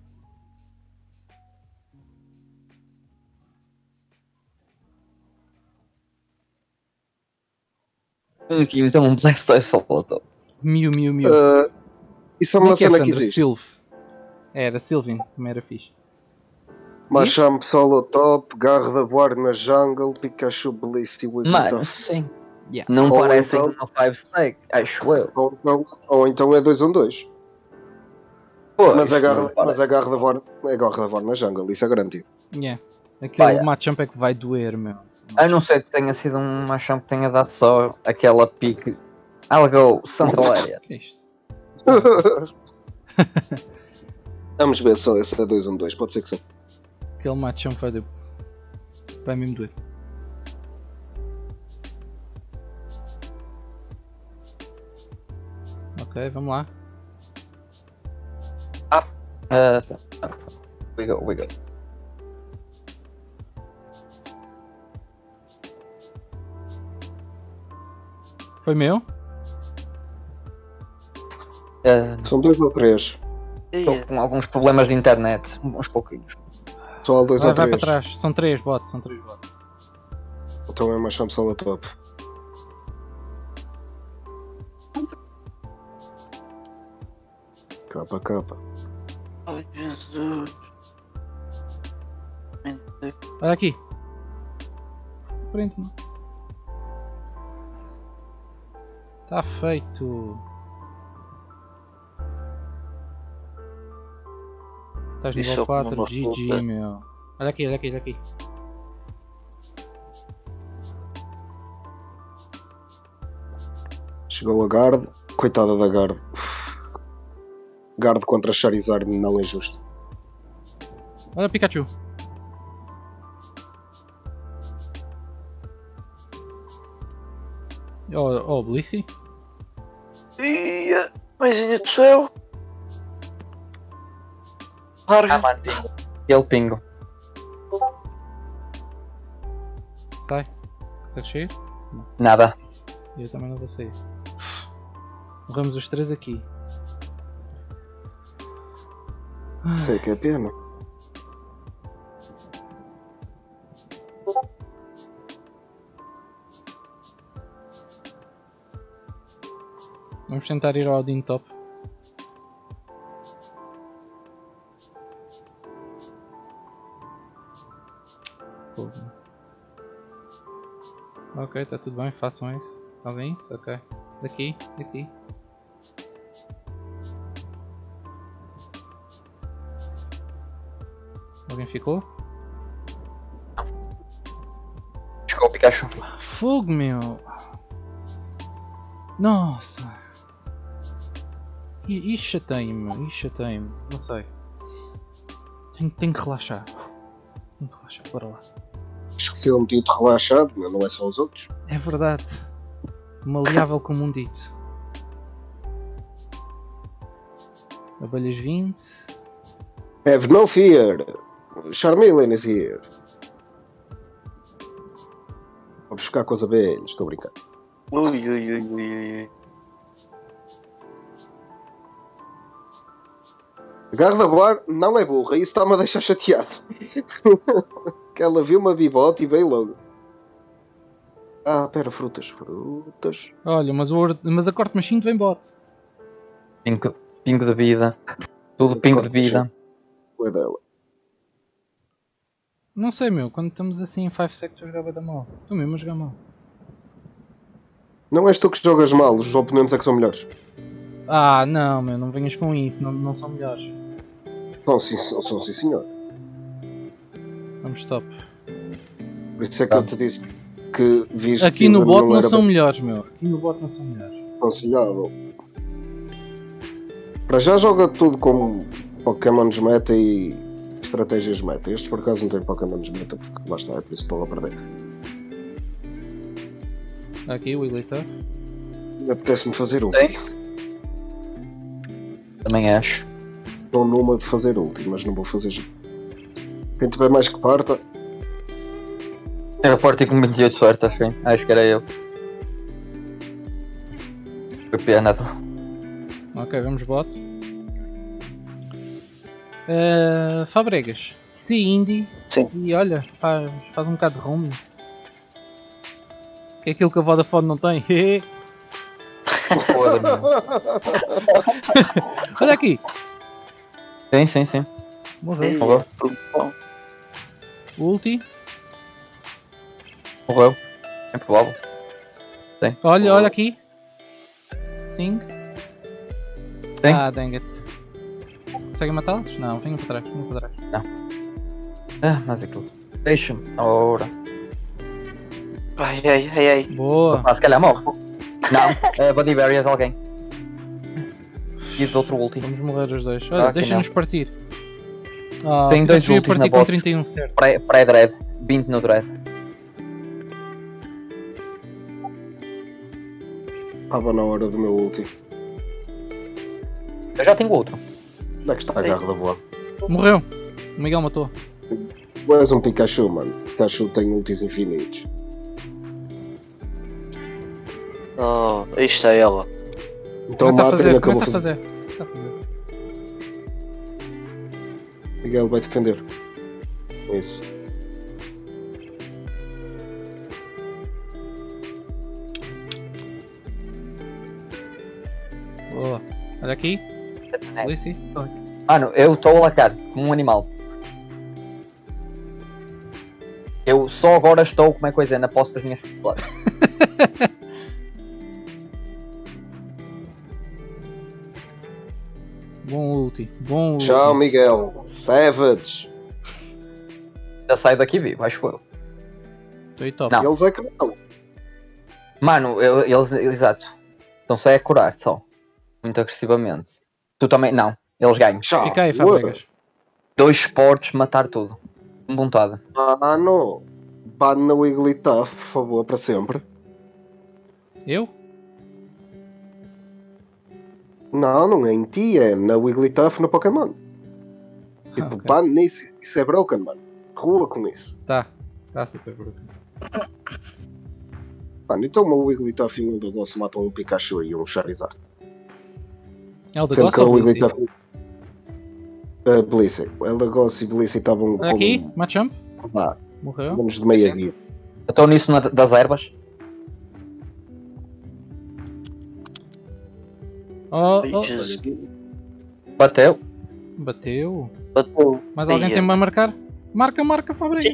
Então um Blastoise só top. Mew. Isso é Como uma é que é, cena que Sandra? existe. Sylph. Era Sylveon, também era fixe. Machamp solo top, Garra da voar na jungle, Pikachu Bliss e Mano, Wigglytuff. sim. Yeah. Não Ou parecem então- uma 5 stack, acho eu. Ou então é 2-1-2. Pois, Mas a não Garra parece. da voar é Garra da voar na jungle, isso é garantido. Yeah. Aquele Vai, Machamp é que vai doer, meu. A não ser que tenha sido um Machamp que tenha dado só aquela pique. I'll go Central Area. Que é isto? Vamos ver só esse é 2-1-2, pode ser que sim. Aquele Machamp vai doer. Vai mesmo doer. Ok, vamos lá. We go. Foi meu? São 2 ou 3. Estou com alguns problemas de internet, uns pouquinhos. Só 2 ou 3. Vai para trás. São 3 bots, são 3 bots. Então é mais chame-se a top. Capa. Ai, Jesus. Olha aqui. Prende-me. Tá feito. Estás Isso nível é 4, uma GG, luta. meu. Olha aqui, olha aqui, olha aqui. Chegou a Guard. Coitada da Guard. Guard contra Charizard não é justo. Olha Pikachu. Oh, Blissey. Ia, mãezinha do céu. Larga. Mano, pingo. Ele pingo. Sai. Consegues sair? Nada. Eu também não vou sair. Morremos os 3 aqui. Sei que é pena. Vamos tentar ir ao Odin Top. Ok, tá tudo bem, façam isso. Fazem isso? Ok. Daqui. Alguém ficou? Chegou o Pikachu. Fogo, meu! Nossa! Isto chateia-me, meu. Isto chateia-me. Não sei. Tenho que relaxar. Bora lá. Esqueci um dito relaxado, mas não é só os outros. É verdade. Maleável como um dito. Abelhas 20. Have no fear. Charmeleon is here. Vou buscar coisa bem, estou a brincar. Ui. A Gardevoir não é burra, isso está-me a deixar chateado. Que ela viu uma bibote e veio logo. Ah, pera, frutas. Olha, mas a corte machine vem bot. Pingo de vida. Tudo pingo de vida. Foi dela. Não sei, meu. Quando estamos assim em 5 sectors jogava da mal. Estou mesmo a jogar mal. Não és tu que jogas mal, os oponentes é que são melhores. Ah, não, meu. Não venhas com isso. Não são melhores. São sim, senhor. Vamos stop. Por isso é que eu te disse que viste. Aqui no bot não são melhores, meu. Aqui no bot não são melhores. Aconselhável. Para já joga tudo com Pokémons meta e estratégias meta. Estes por acaso não têm Pokémons meta porque lá está, é por isso que estão a perder. Aqui o Wigglytuff. Apetece-me fazer um. Também acho. Estou numa de fazer ulti, mas não vou fazer já. Quem tiver mais que parta. Era forte com 28 sorte, acho que era eu. Foi pena. Ok, vamos bot. Fabregas. Se Indy. Sim. E olha, faz um bocado de roaming. Que é aquilo que a Vodafone não tem. Olha aqui. Sim. Morreu. Ulti. Morreu. É provável. Olha aqui. Sing. Tem. Ah, dang it. Conseguem matá-los? Não, venham para trás. Não. Ah, mas aquilo. Deixa-me. Ora. Ai. Boa. Ah, se calhar morre. Não, Body Barrier de alguém. E de outro ulti. Vamos morrer os dois. Olha, deixa-nos partir. Tem dois devia ultis partir na com bot. 31 certo. Pré-dread. 20 no dread. Estava na hora do meu ulti. Eu já tenho outro. Onde é que está a Gardevoir? Morreu. O Miguel matou. Tu és um Pikachu, mano. Pikachu tem ultis infinitos. Oh, aí está ela. Então Começa a matem-na fazer, que eu começa vou a fazer. fazer. Começa a fazer. Miguel vai defender. Isso. Boa. Olha aqui. Polícia. Mano, eu estou a lacar como um animal. Eu só agora estou, como é coisa, na posse das minhas faculdades. Bom ulti. Bom ulti. Tchau, Miguel. Savage. Já saio daqui vivo, acho eu. Estou aí top. Não. Eles é que não. Mano, eles, exato. Estão só a curar, só. Muito agressivamente. Tu também, não. Eles ganham. Tchau. Fica aí, Fábricas. 2 esportes, matar tudo. Com vontade. Mano, ban na Wigglytuff, por favor, para sempre. Eu? Não é em ti, é na Wigglytuff no Pokémon. Tipo, ok. ban nisso, isso é broken, mano. Rua com isso. Tá super broken. Mano, então uma Wigglytuff e um Eldegoss matam um Pikachu e um Charizard. É o de Sendo Goss que a ou Blissey? Wigglytuff... Blissey. O Eldegoss e Blissey estavam Olha aqui, Machamp. Morreu. menos de meia vida. Eu estou nisso das ervas. Oh, Ai, oh, Jesus. Bateu. bateu. Bateu. Mais alguém Ai, tem-me a marcar? Marca, Fábricas.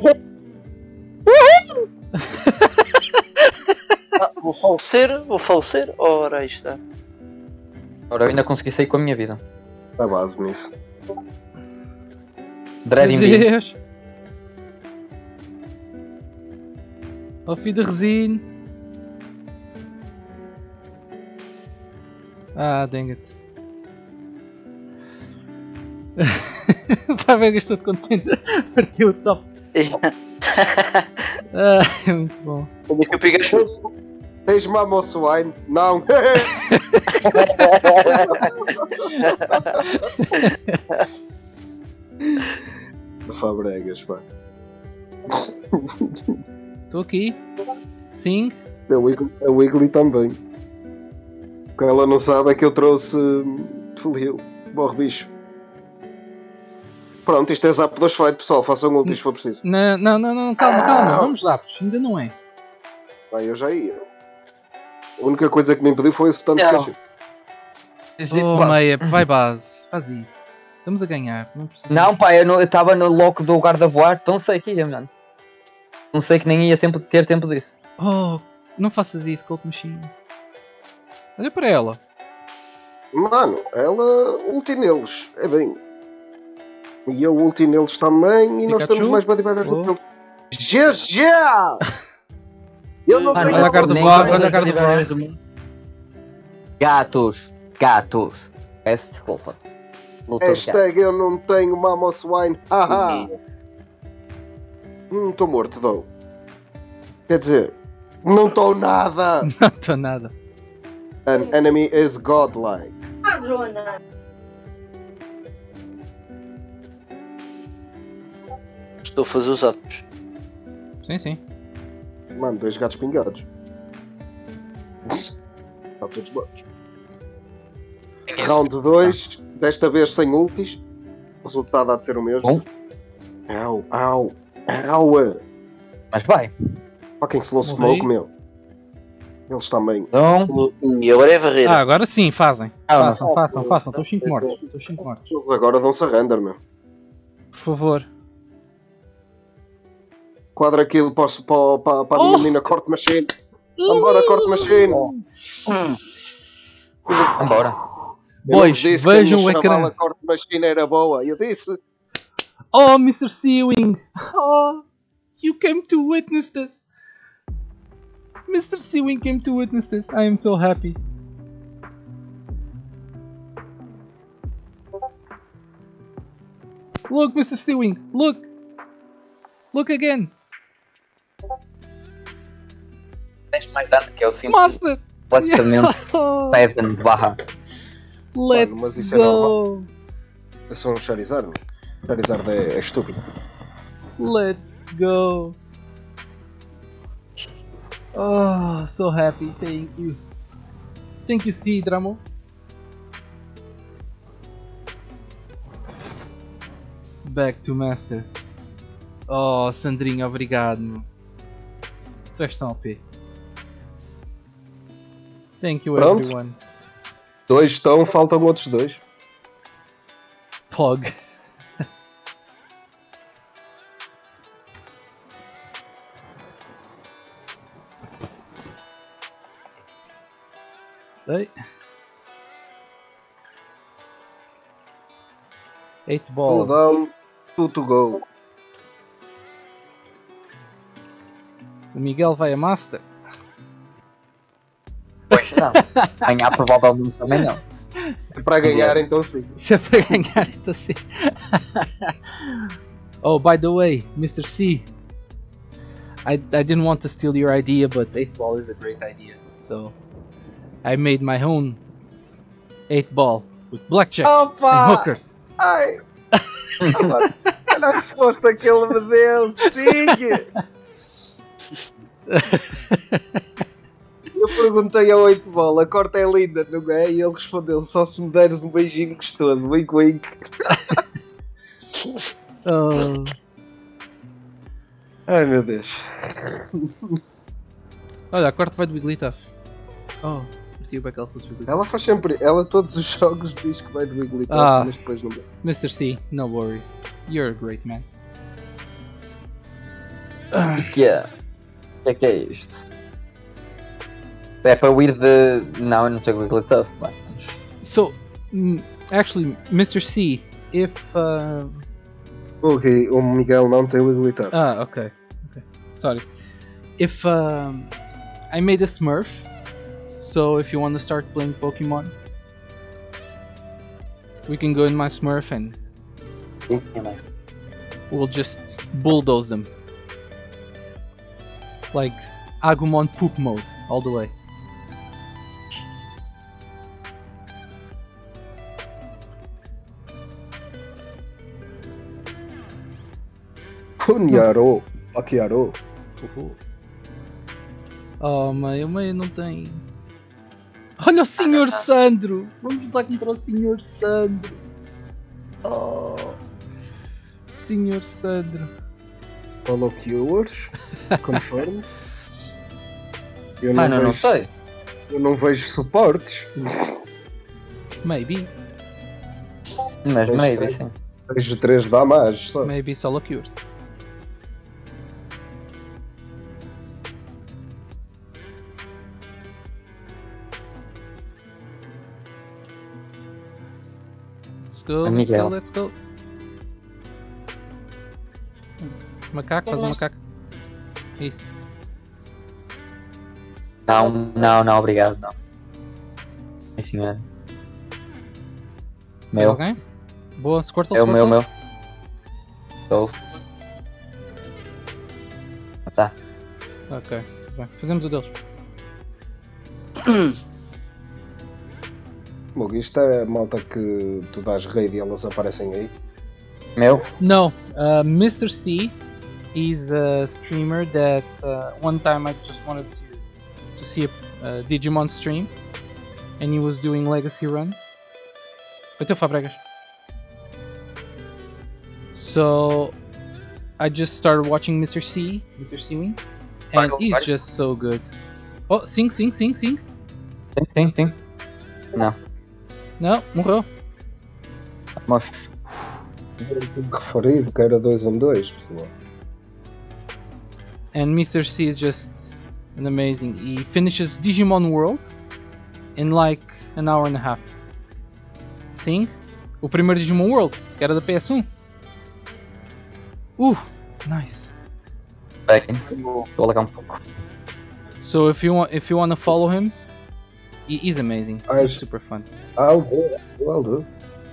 Vou falecer. Ora, aí está. Ora, eu ainda consegui sair com a minha vida. A base nisso. Dread Meu em mim. Deus. Oh, filho de resine. Ah, dang it. Fábricas todo contente. Partiu o top. Ah, é muito bom. Como que o Pikachu? Tens Mamo Swine? Não! Fabregas, pá. Estou aqui. Sim. A Wiggly também. O que ela não sabe é que eu trouxe Fulhill. Morre bicho. Pronto, isto é Zap 2 Fight, pessoal. Façam ultis se for preciso. Não, calma. Vamos lá, ainda não é. Bem, eu já ia. A única coisa que me impediu foi esse tanto de Não. caixa. Oh, meia, vai base. Faz isso. Estamos a ganhar. Não precisa. Não, pá, eu estava no loco do guarda voar, então sei que ia, mano. Não sei que nem ia ter tempo disso. Oh, não faças isso, Cold Machine. Olha para ela. Mano, ela ulti neles. É bem. E eu ulti neles também. E nós Pikachu? temos mais Buddy Bears Oh. do que eles. GG! Eu não Mano, tenho olha a cara do nem Vlad, todas olha a as cara do barreiras Vlad. do mundo. Gatos. Peço desculpa. Luta de gatos. Hashtag eu não tenho Mamo Swine. Haha! Estou morto, dou. Quer dizer, não estou nada. Não estou nada. An enemy is godlike. Estou a fazer os atos. Sim. Mano, 2 gatos pingados. Estão todos mortos. Round 2, desta vez sem ultis. O resultado há de ser o mesmo. Bom. Au. Mas vai. Fucking slow Morri. smoke, meu. Eles também. Não. E agora é varrer. Ah, agora sim, fazem. Ah, Façam. Estou 5 mortos. Eles agora dão-se a render, meu. Por favor. Quadra aquilo para a minha Oh! menina Corte Machine. Vambora, Corte Machine. Vambora. Eu não Boys, disse que vejam a o minha ecrã. chavala Corte Machine era boa. Eu disse. Oh, Mr. Seawing. Oh, you came to witness this. Mr. Seawing came to witness this. I am so happy. Look, Mr. Seawing. Look. Look again. Tens mais dano que eu sinto. Master. Completamente Oh, 7 barra. Mano, mas let's isso é go. Eu sou um Charizard. Charizard é estúpido. Let's go. Oh, so happy. Thank you. Thank you, C, Dramo. Back to Master. Oh, Sandrinho, obrigado, meu. Vocês estão OP. Thank you, Pronto. everyone. 2 estão, faltam outros 2. Pog. Ei. 8 ball. Two down, 2 to go. O Miguel vai a Master. Pois não. Ganhar provavelmente também não. Para ganhar, então sim. Se é para ganhar, então sim. Oh, by the way, Mr. C, I didn't want to steal your idea, but 8 ball is a great idea. So I made my own 8 ball with blackjack and Opa! hookers. Ai! Olha a resposta que ele me deu. Siga! Eu perguntei ao 8 bola, a corta é linda, não é? E ele respondeu: só se me deres um beijinho gostoso. Wink, wink. Oh. Ai meu Deus. Olha, a quarta vai do Wigglytuff. Oh, curti o back alpha do Wigglytuff. Ela faz sempre, ela todos os jogos diz que vai do Wigglytuff, mas depois não vai. Mr. C, no worries. You're a great man. Que é? O que é isto? É para eu ir de... Não, eu não tenho Wigglytuff, mas... So, actually, Mr. C, if Ok, o Miguel não tem Wigglytuff. okay. Sorry. If I made a Smurf, so if you want to start playing Pokemon, we can go in my Smurf and we'll just bulldoze them. Like Agumon poop mode all the way. Punyaro, Akiaro. Oh, mãe, o meio não tem. Olha o Sr. Sandro! Vamos lá contra o Sr. Sandro! Oh, Sr. Sandro! Follow Cures. Confirm. Eu Não sei. Eu não vejo suportes. Maybe. Mas maybe sim. Vejo 3 damage, só. Maybe solo cures. Let's go. Macaco, faz um macaco. Isso. Não, obrigado, não. Sim, senhor. Meu. Alguém? Boa, Squirtle, É o Squirtle. meu. Estou. Tá. Ok, tudo bem. Fazemos o deles. Bom, isto é malta que tu dás raid e elas aparecem aí. Meu? No, Mr. C is a streamer that one time I just wanted to see a Digimon stream, and he was doing legacy runs. Foi teu, Fabregas. So I just started watching Mr. Cwing, and he's just so good. Oh, sing. Sim. Não, morreu. Mas... Referido que era 2-2, pessoal. And Mr. C is just an amazing. He finishes Digimon World in like an hour and a half. Sim, o primeiro Digimon World, que era da PS1. Nice. Vou colocar um pouco. So if you want to follow him, he is amazing. He's super fun. I'll do.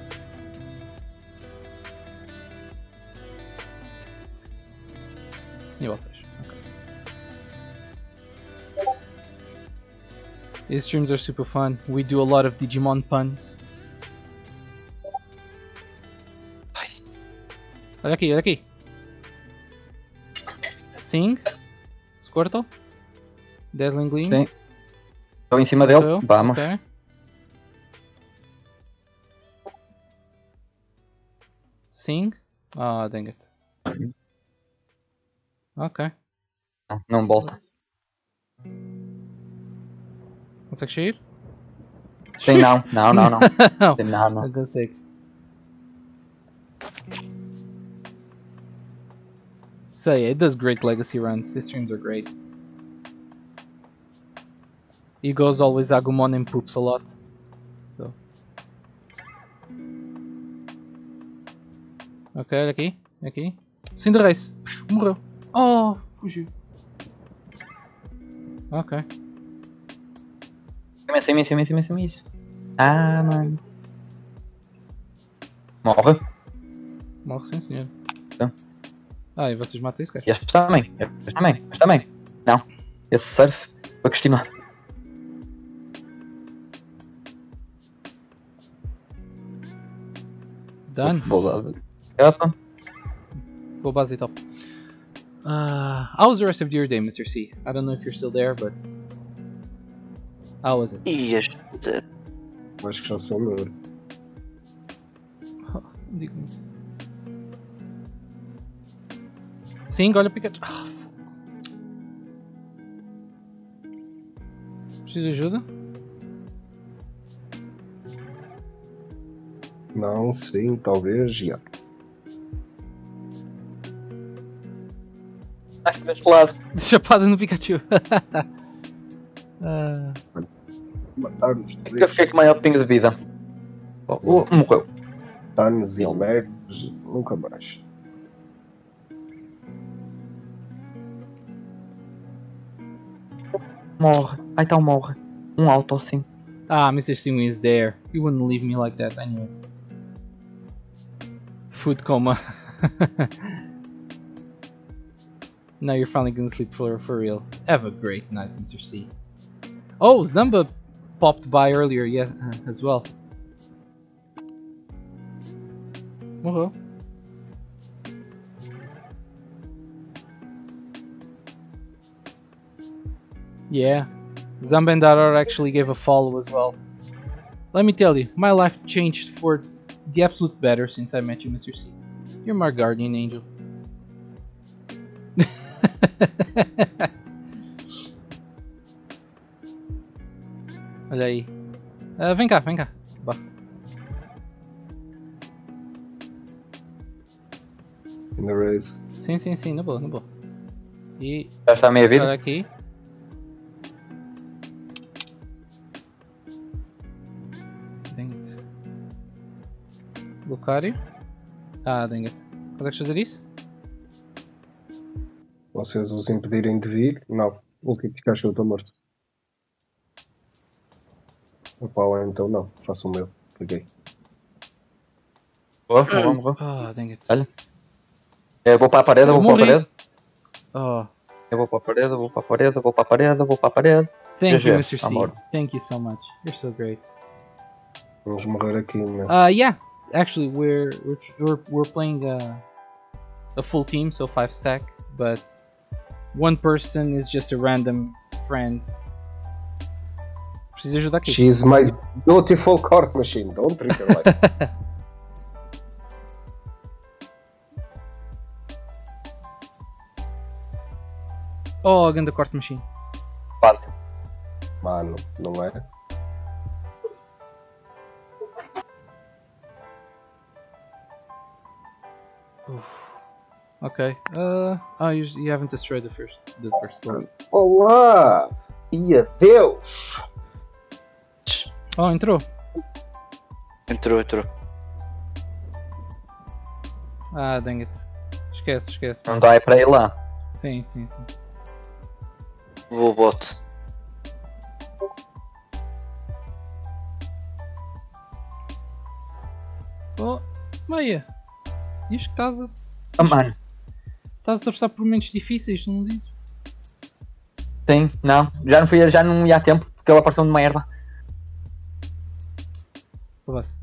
E vocês? Okay. His streams are super fun. We do a lot of Digimon puns. Olha aqui. Sing. Squirtle. Dazzling Gleam. Sim. Estou em cima dele. Então, Vamos. ok. Sing? Ah, dang it. Ok. Não volta. Consegue sair? Sim, não. Não. Não. Sim, não. Não consigo. So yeah, it does great legacy runs. His streams are great. He goes always Agumon and poops a lot. So. Ok, olha aqui. Aqui. Cinderace. Morreu. Oh, fugiu. Ok. Em cima. Ah, mano. Morre. Morre sim, senhor. Então. Ah, e vocês matam isso, cara? E este também. Não. Esse surf para questionar. Done. Vou lá. Capa. Vou base top. How was the rest of your day, Mr. C? I don't know if you're still there, but how was it? E este. Acho que já sou meu. Digo-me isso. Sim, olha Pikachu. Ah, preciso de ajuda? Não, sim, talvez, já. Acho que desse lado. Chapada no Pikachu. Matar-nos Eu fiquei com o maior pingo de vida. Morreu. Danos e merdas, nunca mais. Morre. Ai, então morre. Auto sim. Mr. Singwin is there. You wouldn't leave me like that, I knew it. Food coma. Now you're finally gonna sleep for real. Have a great night, Mr. C. Oh, Zamba popped by earlier, yeah, as well. Morreu. Yeah, Zamba and Darar actually gave a follow as well. Let me tell you, my life changed for the absolute better since I met you, Mr. C. You're my guardian angel. Olha aí. Vem cá. Vá. In the race. Sim, na boa. E Já está a meia vida. olha aqui. Dang it. Lucario. Dang it. Consegues fazer isso? Vocês os impedirem de vir? Não. O que Pikachu, eu estou morto. Opa, então não. Faço o meu. Peguei. Morreu. Dang it. Olha. Eu vou para a parede, Eu vou para a morri. parede. Oh, Eu vou para a parede, vou para a parede, vou para a parede, vou para a parede. thank you, GG, Mr. C. amor. Thank you so much. You're so great. Vamos morrer aqui, né? Yeah. Actually, we're playing a full team, so 5 stack, but one person is just a random friend. Preciso ajudar aqui. She's my beautiful court machine. Don't treat her like. Oh, a ganda corte machine. Quase. Mano, não é? Okay. You haven't destroyed the first one. Olá! E adeus! Oh, entrou. Entrou. Dang it. Esquece. Não dá para ir lá. Sim. Vou bot. Oh, Meia. Isto estás a Mano. atravessar por momentos difíceis, tu não dizes? Sim, não. Já não ia a tempo porque ele apareceu numa erva. Avança.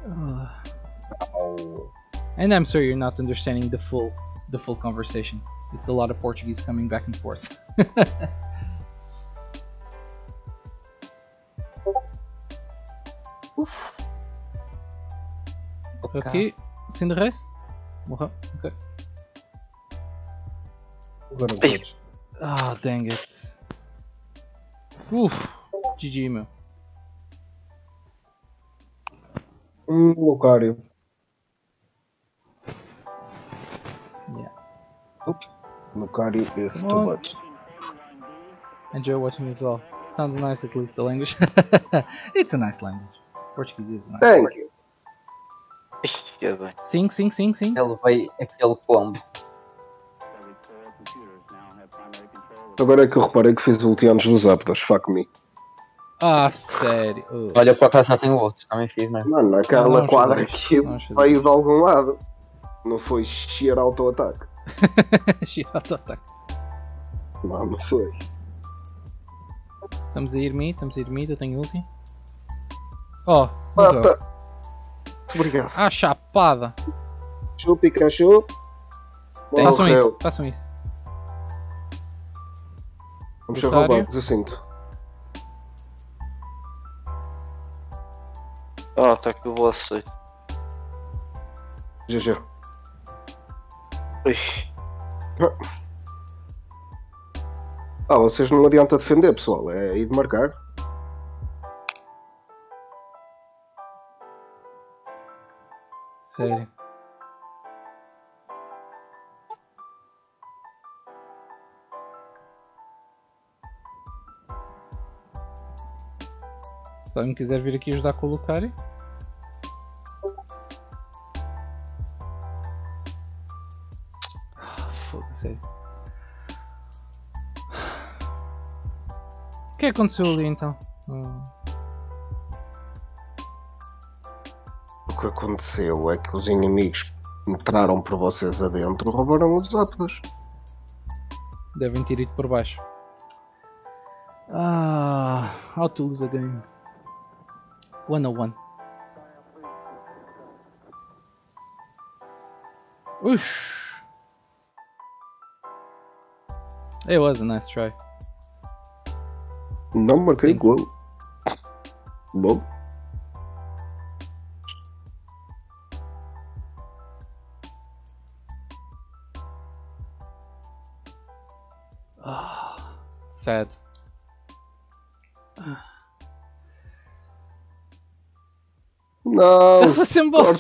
And I'm sorry you're not understanding the full conversation. It's a lot of Portuguese coming back and forth. Ok, Cinderreis? Morreu? Ok. Agora Ei. todos. Ah, dang it. GG, meu. Lucario. Yeah. Lucario is Come too on. much. Enjoy watching as well. Sounds nice, at least the language. It's a nice language. Portuguese is nice. Thank you. Ia bem. Sing, sing, sing, sing. Ele veio aquele combo. Agora é que eu reparei que fiz o ulti antes dos Zapdos. Fuck me. Ah, sério. Ugh. Olha, por acaso já tenho outro, também fiz mesmo. Mano, Não, aquela vamos quadra fazer isto. que Vamos fazer veio isto. de algum lado. Não foi sheer auto-ataque. Auto-ataque. Não foi. Estamos a ir mid, eu tenho ulti. Oh, morreu. Mata! Obrigado. Ah, chapada. Pikachu, Pikachu. Façam Morreu. isso, façam isso. Vamos ser Lucario. roubados, eu sinto. Ah, tá aqui o vosso. GG. Ui. Ah, vocês não adianta defender, pessoal. É ir de marcar. Sério. Se alguém quiser vir aqui ajudar com o Lucario. Foda-se. Sério. O que aconteceu ali então? O que aconteceu é que os inimigos entraram por vocês adentro e roubaram os Zapdos. Devem ter ido por baixo. How to lose a game. 101. Ush. It was a nice try. Não marquei Thank you. gol. Bom. Sad. Não! Foi-se embora.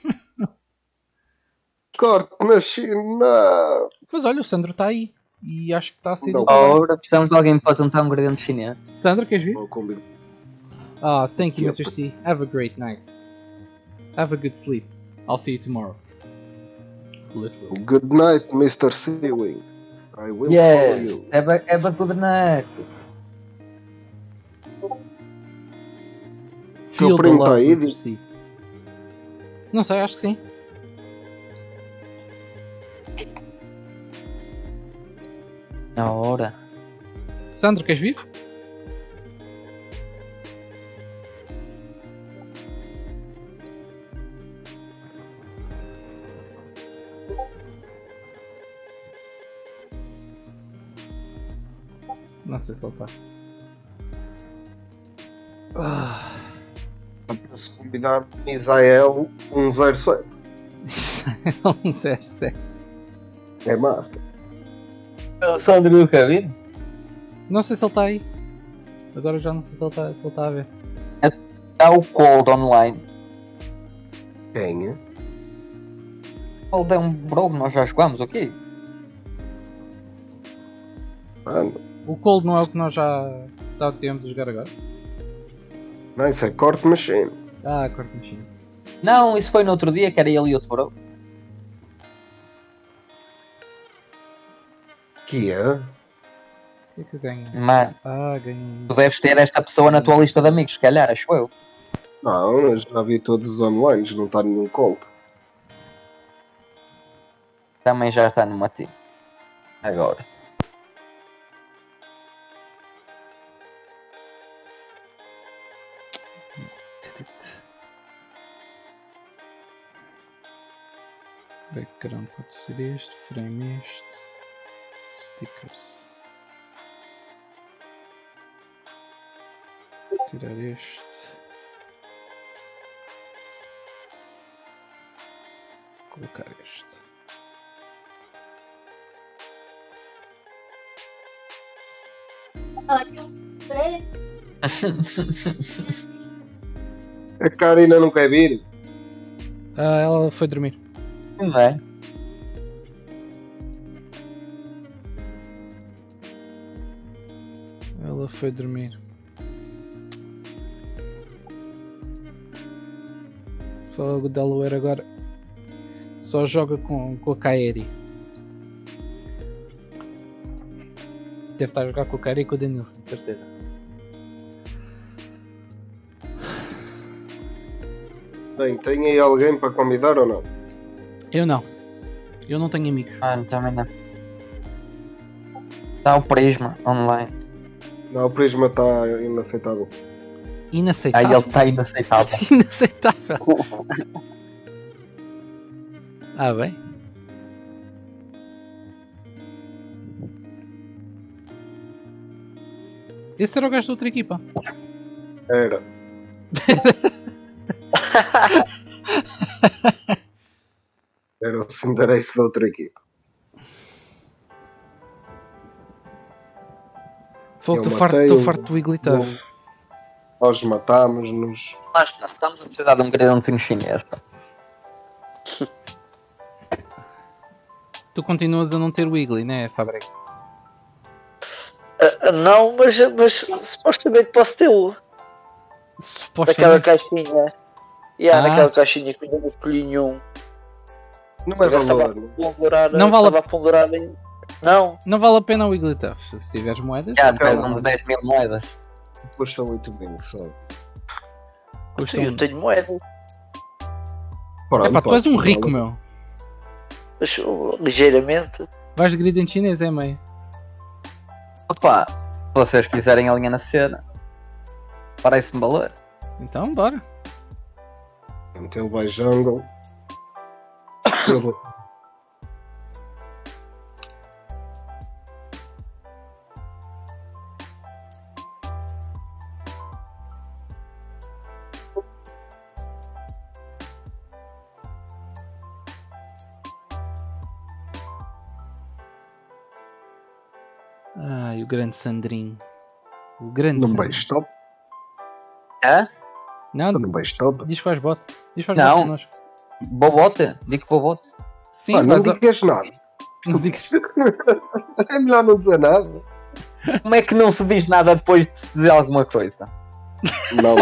Corte na China! Pois olha, o Sandro está aí. E acho que está a sair Não. do trabalho. Ora, precisamos de alguém para tentar um ingrediente chinês. Sandro, queres vir? Vou combinar. Thank you, Yep. Mr. C. Have a great night. Have a good sleep. I'll see you tomorrow. Literally. Good night, Mr. Seawing. I will follow Yes, you. have a good night. Feel the primo tá love, aí, Mr. diz- C. Não sei, acho que sim. Na hora. Sandro, queres vir? Não sei se ele está. Se combinar Misael 107. Um 07. É massa. O Sandro e o Kevin? Não sei se ele está aí. Agora já não sei se ele está a ver. Há o Cold online. Quem é? Cold é um bro que nós já jogamos, ok? Mano, O Cold não é o que nós já temos a jogar agora? não, isso é Corte Machine. Ah, corta machine. Não, isso foi no outro dia que era ele e outro bro. Que é? O que é que eu ganho? Mano, Ganhei. tu deves ter esta pessoa na tua lista de amigos, se calhar, acho eu. Não, eu já vi todos os online, não está nenhum Colt. Também já está numa team. Agora. Background pode ser este, frame este. Stickers. Tirar este. Colocar este. A Karina não quer vir. Ela foi dormir. Não é? Ela foi dormir. Fala o Delaware agora. Só joga com a Kairi. Deve estar a jogar com a Kairi e com o Denilson, de certeza. Bem, tem aí alguém para convidar ou não? Eu não. Eu não tenho amigos. Também não. Está o Prisma online. Não, o Prisma está inaceitável. Inaceitável. Aí ele está inaceitável. Inaceitável. Bem. Esse era o gajo da outra equipa. Era. Era o Cinderace da outra equipa. Fogo, Eu estou matei farto do Wigglytuff. Nós matámos-nos. Lá está, estamos a precisar de um grãozinho chinês. Pá. Tu continuas a não ter Wiggly, né, Fabrega? Não, mas supostamente posso ter o. Naquela Supostamente. caixinha. Naquela caixinha que eu não escolhi nenhum. Não é Eu estava a valor. ponderar. Não vale estava a ponderar em. Não. Não vale a pena o Wigglytuff. Se tiveres moedas, Já tens uns 10 mil moedas. Custa muito bem, só. custam... Eu tenho moeda. Epá, tu és um rico, meu. Mas, ligeiramente. Vais de grid em chinês, é meio. Opa, se vocês quiserem a linha na cena, parece-me valor. Então, bora. Então ele vai jungle. Eu vou. Ai, o grande Sandrinho. O grande Não Sandrinho. vais top. Hã? Não, Tu não vais top. diz faz bot. Diz faz Não. bot connosco. Bobote? Digo que bobote. Sim, Pá, não vais a... digas nada. Não digas... É melhor não dizer nada. Como é que não se diz nada depois de se dizer alguma coisa? Não.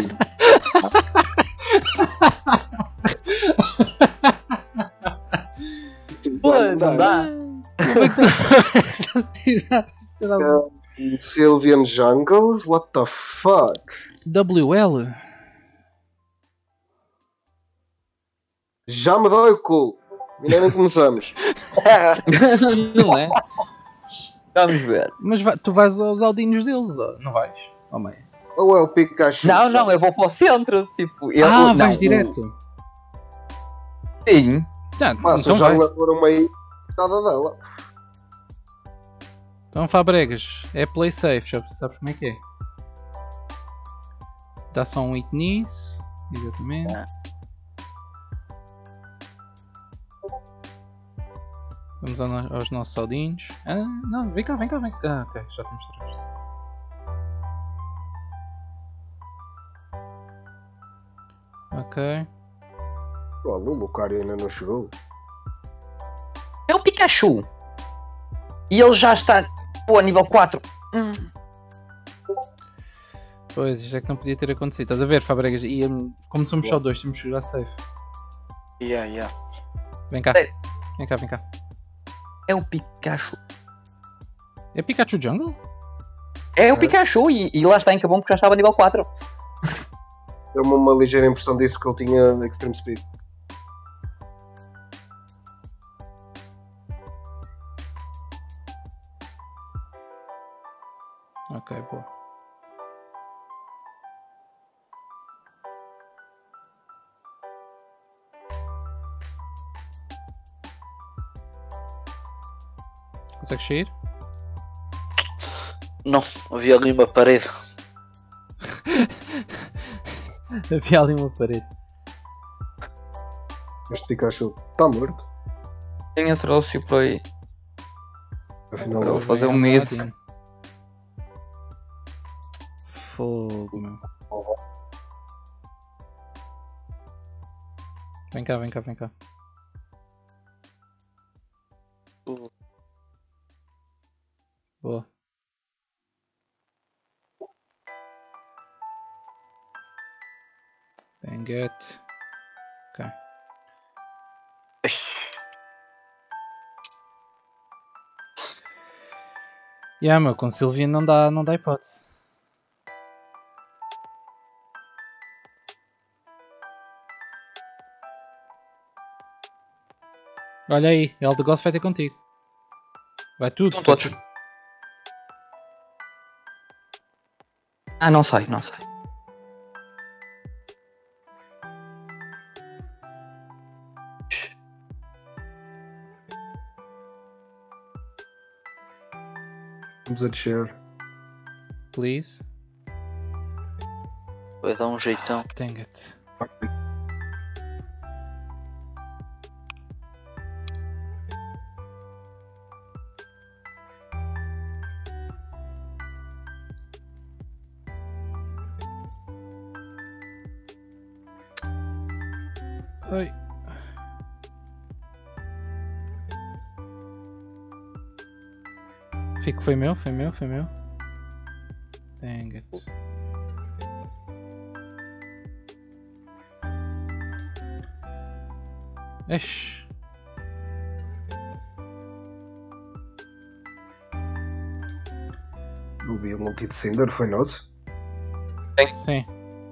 Pô, não dá. Como é que... Sylvian Jungle? What the fuck? WL? Já me dói o cu. Ainda nem começamos. Não é? Vamos ver. Mas tu vais aos aldinhos deles, ó. Não vais? Oh, mãe. Ou é o Pikachu? Não, não, eu vou para o centro. Tipo, eu, Vais não, direto. Sim. Já, Mas então já vai. foram meio nada dela. Então, Fabregas, é play safe, já sabes como é que é. Dá só um hit nisso. Exatamente. Vamos aos nossos saudinhos. Não, vem cá, vem cá, vem cá. Ok, já te mostrei. Ok. Olha, o Lucario ainda não chegou. É o Pikachu. E ele já está pô, a nível 4. Pois, isto é que não podia ter acontecido. Estás a ver, Fabregas? E como somos só dois, temos que jogar safe. Vem cá. Ei. Vem cá, vem cá. É o Pikachu. É Pikachu Jungle? É o Pikachu e lá está em Cabum porque já estava a nível 4. Deu-me uma ligeira impressão disso porque ele tinha Extreme Speed. Ok, boa. Consegues sair? Não, havia ali uma parede. Havia ali uma parede. Este Pikachu está morto. Eu trouxe-o por aí. Afinal, Eu vou não. fazer um Vem, mid. Aladino. Fogo, meu. Vem cá, vem cá, vem cá. Boa. Dang it. Ok. Yeah, meu, com Sylvian não dá hipótese. Olha aí, Eldegoss vai ter contigo. Vai tudo. Estão todos. Ah, não sei, não sei. Vamos a descer. Please. Vai dar um jeitão. Dang it. Ai. Fico, foi meu. Dang it. Ixi. O Bill Multi de Cinder foi nosso. Sim.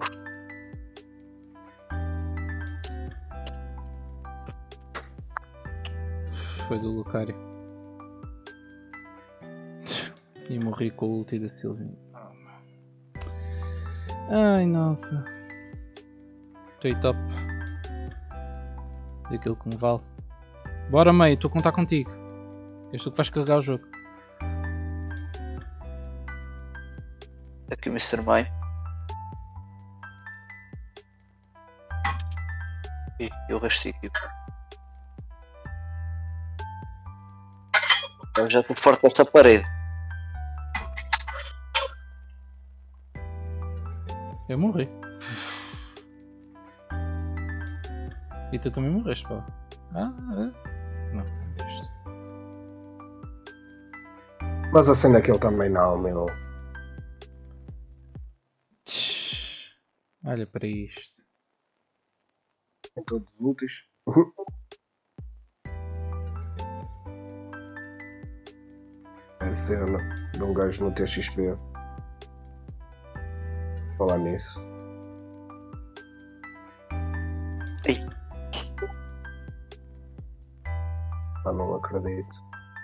Foi do Lucario. E morri com o ulti da Sylvian. Ai, nossa. Estou aí top. Daquilo que me vale. Bora, meio, estou a contar contigo. És tu que vais carregar o jogo. Aqui o Mr. Mai. E o resto da equipe. Eu já estou forte esta parede. Eu morri. E tu também morreste, pá. Ah, é? Não, não morreste. Mas a cena é que ele também não, meu. Olha para isto. Em todos os úteis. É a cena de um gajo no TXP. Falar nisso. Ei. Ah, não acredito.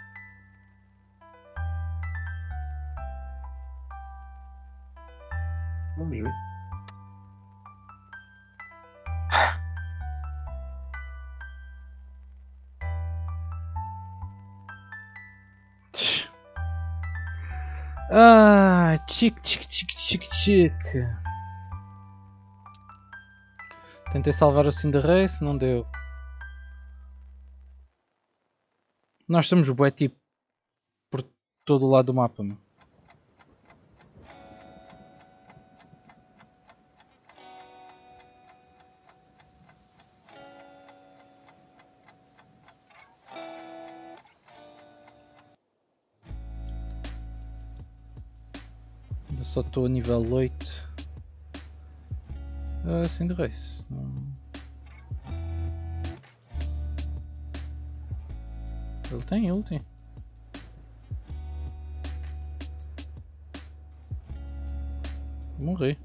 Vamos ver. Ah, chic. Tentei salvar o Cinderace, não deu. Nós estamos bué tipo por todo o lado do mapa, meu. Ainda só estou a nível 8. Cinderace. Ele tem ulti. Morri.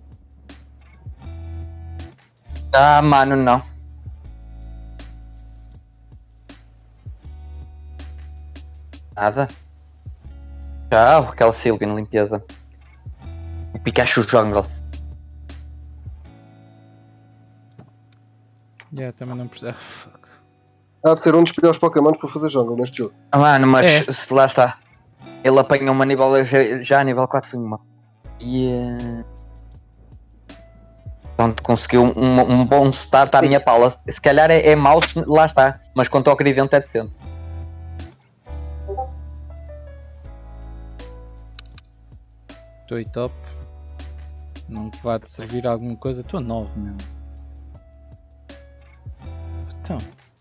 Ah, mano, não. Nada. Tchau, aquela Sylvian limpeza. O Pikachu Jungle. Yeah, também não precisa. Há de ser um dos piores Pokémons para fazer jungle neste jogo. Ah, mano, mas É. lá está. Ele apanha uma nível já a nível 4 foi uma. E pronto, conseguiu um bom start à minha pala. Se calhar é mau, lá está. Mas quanto ao Cridente é decente. Estou aí top. Não te vai te servir alguma coisa. Estou a 9 mesmo. Então.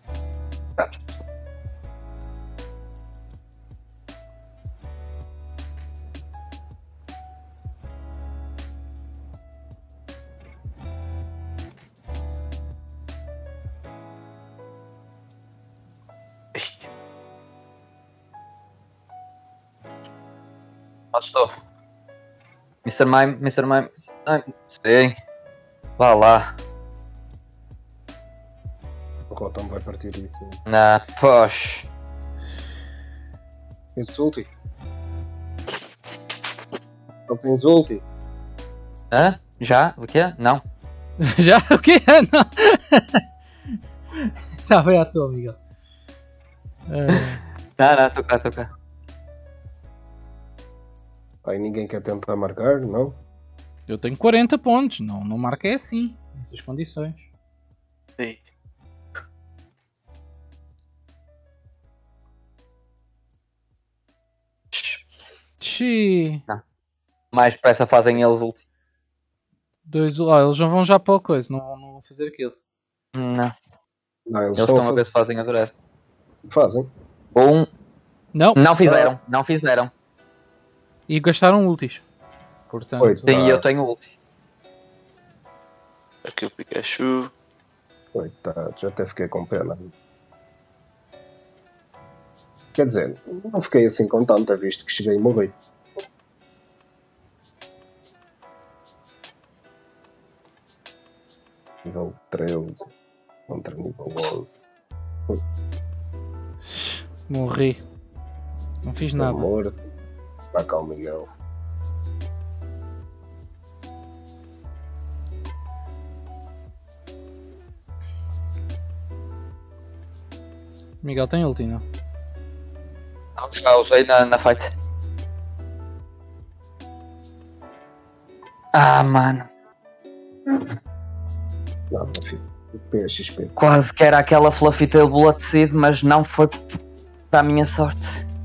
Estou. Mr. Mime. Sim. Vá lá. O Rotom vai partir isso. Na posh. Tens ulti? Não tens ulti? Hã? Já? O quê? Não. Já? O quê? Não. Está bem à toa, Miguel. Não, estou cá. Aí ninguém quer tentar marcar, não? Eu tenho 40 pontos. Não marquei assim. Nessas condições. Sim. Xiii. Mais depressa fazem eles ulti. Eles não vão já para a coisa. Não vão fazer aquilo. Não. Não, Eles estão a ver se fazem a dureza. Fazem. Não. Não fizeram. E gastaram ultis. Portanto. Oi, Sim, eu tenho ulti. Aqui o Pikachu. Coitado, já até fiquei com pena. Quer dizer, não fiquei assim com tanta, visto que cheguei e morri. Nível 13 contra nível 12. Morri. Não fiz nada. Amor. Vai cá o Miguel. Miguel tem ulti, não? Já usei na fight. Ah, mano. Nada, filho. PXP. Quase que era aquela Fluffy Tail Bullet Seed, mas não foi para a minha sorte.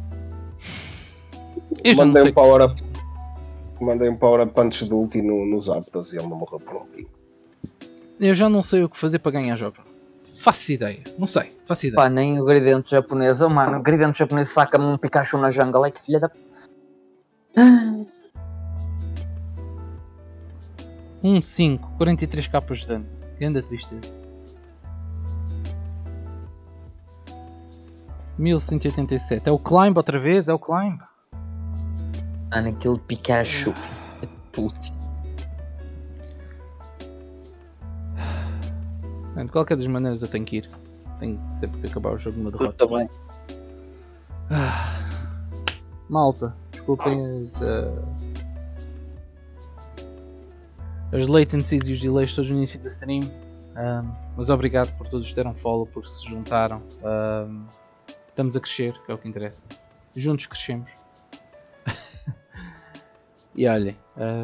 Eu já não sei. Mandei um power up antes do ulti nos Zapdos e ele não morreu por um pingo. Eu já não sei o que fazer para ganhar jogos. Faço ideia. Não sei. Faço ideia. Pá, nem o Gridente japonês. Oh, mano, o Gridente japonês saca-me um Pikachu na jungle. É que filha da... 1-5. 43 capas de dano. Grande tristeza. 1187. É o Climb outra vez? É o Climb. Mano, aquele Pikachu. Putz. De qualquer das maneiras eu tenho que ir. Tenho sempre que acabar o jogo numa Eu derrota. também. Malta, desculpem as latencies e os delays todos no início da stream. Mas obrigado por todos que deram follow, por que se juntaram. Estamos a crescer, que é o que interessa. Juntos crescemos. E olhem,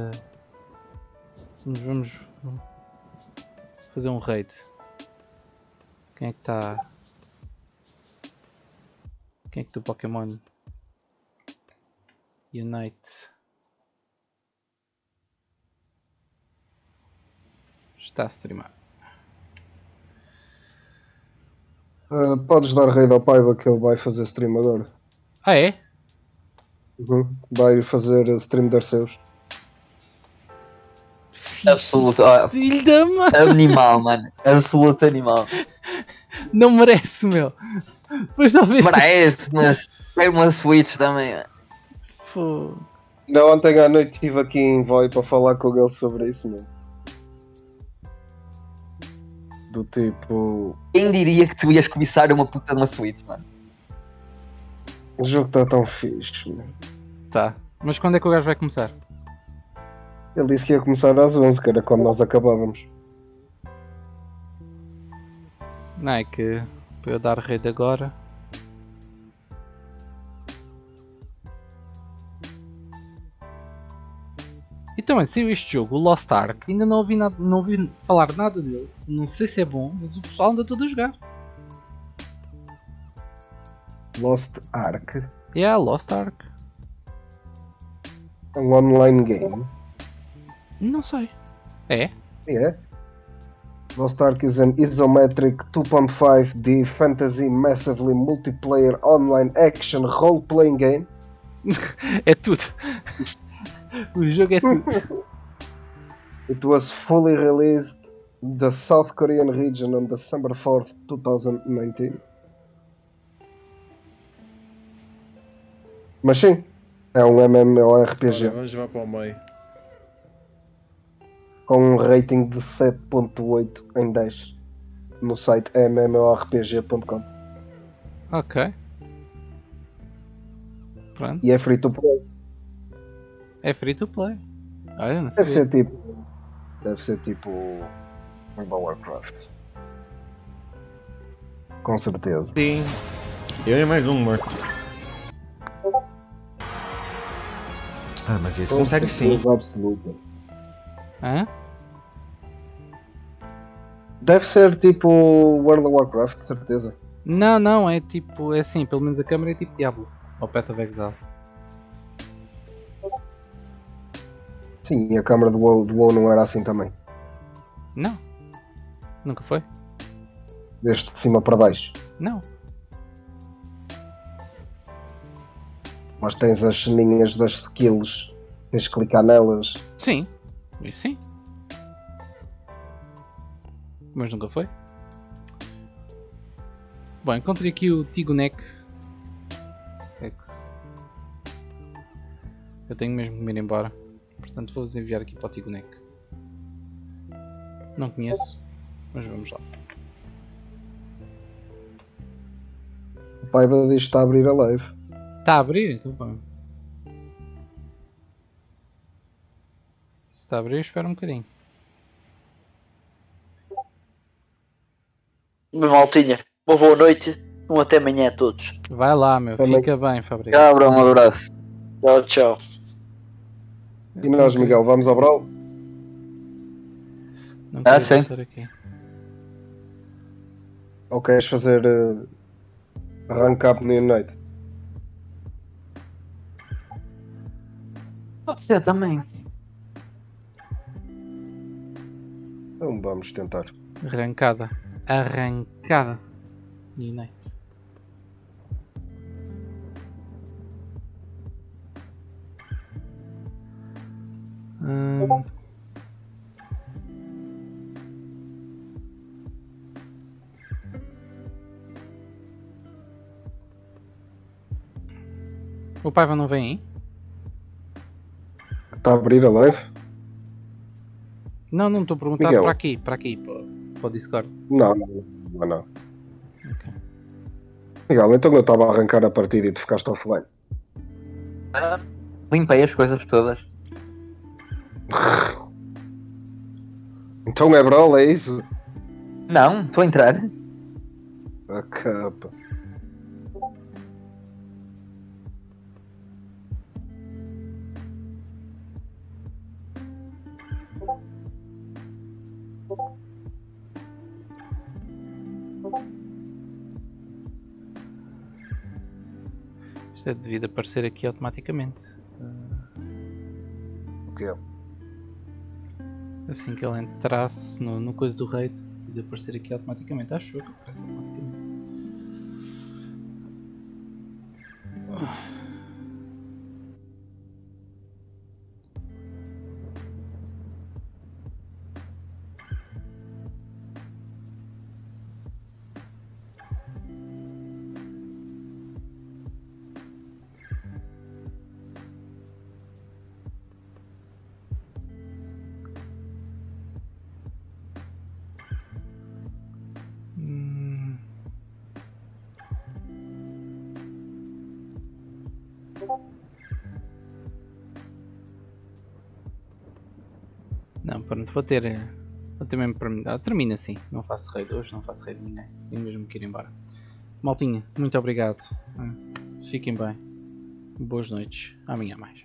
vamos fazer um raid. Quem é que está? Quem é que do Pokémon Unite está a streamar? Podes dar raid ao Paiva que ele vai fazer stream agora. Ah, é? Vai fazer stream de Arceus. Absoluto. Filho da mãe! Animal, mano. Absoluto animal. Não merece, meu. Depois talvez. Merece, mas pega uma Switch também. Não, ontem à noite estive aqui em Voi para falar com ele sobre isso, mano. Do tipo. Quem diria que tu ias começar uma puta de uma Switch, mano? O jogo está tão fixe, mano. Tá. Mas quando é que o gajo vai começar? Ele disse que ia começar às 11, que era quando nós acabávamos. Não é que para eu dar raid agora. também saiu este jogo, o Lost Ark. Ainda não ouvi, não ouvi falar nada dele. Não sei se é bom, mas o pessoal anda todo a jogar. Lost Ark. Yeah, Lost Ark. É um online game. Não sei. É? Yeah. Lost Ark is an isometric 2.5D fantasy massively multiplayer online action role-playing game. É tudo. O jogo é tudo. It was fully released in the South Korean region on December 4th, 2019. Mas sim, é um MMORPG. Ora, vamos lá para o meio. Com um rating de 7.8 em 10 no site mmorpg.com. Ok. Pronto. E é free to play. É free to play. Olha, não Deve sei. ser tipo World of Warcraft. Com certeza. Sim. Eu e mais um morto. Ah, mas esse consegue sim. Absoluta. Hã? Deve ser tipo World of Warcraft, de certeza. Não, não, é tipo, é assim, pelo menos a câmera é tipo Diablo. Ou Path of Exile. Sim, e a câmara do WoW não era assim também. Não. Nunca foi? Desde de cima para baixo. Não. Mas tens as ceninhas das skills, tens que clicar nelas. Sim. Isso sim. Mas nunca foi. Bom, encontrei aqui o Tigonek X. Eu tenho mesmo que me ir embora. Portanto vou-vos enviar aqui para o Tigonek. Não conheço, mas vamos lá. O Paiva diz que está a abrir a live. Está a abrir? Então pronto. Se está a abrir, espera um bocadinho. Meu maltinha, uma boa noite, um até amanhã a todos. Vai lá, meu. Também. Fica bem, Fabrício. Cabra, um abraço. Tchau, tchau. E nós, Miguel, vamos ao Brawl? Não queria sim. voltar aqui. Ou queres fazer rank up no Unite? Pode ser também. Então vamos tentar. Arrancada. Arrancada. Unite. O Paiva não vem aí? Está a abrir a live? Não, não estou a perguntar Miguel. para aqui, para o Discord. Não. Ok. Miguel, então eu estava a arrancar a partida e tu ficaste offline. Limpei as coisas todas. Então é Brawl, é isso? Não, estou a entrar. A capa. Isto é devido aparecer aqui automaticamente. O quê? Assim que ele entrasse no coisa do raid, de aparecer aqui automaticamente. Acho eu que aparece automaticamente. Não, pronto, vou ter mesmo para me dar. Termina assim, não faço raid hoje, não faço raid de ninguém. Tenho mesmo que ir embora. Maltinha, muito obrigado. Fiquem bem. Boas noites. Amanhã mais.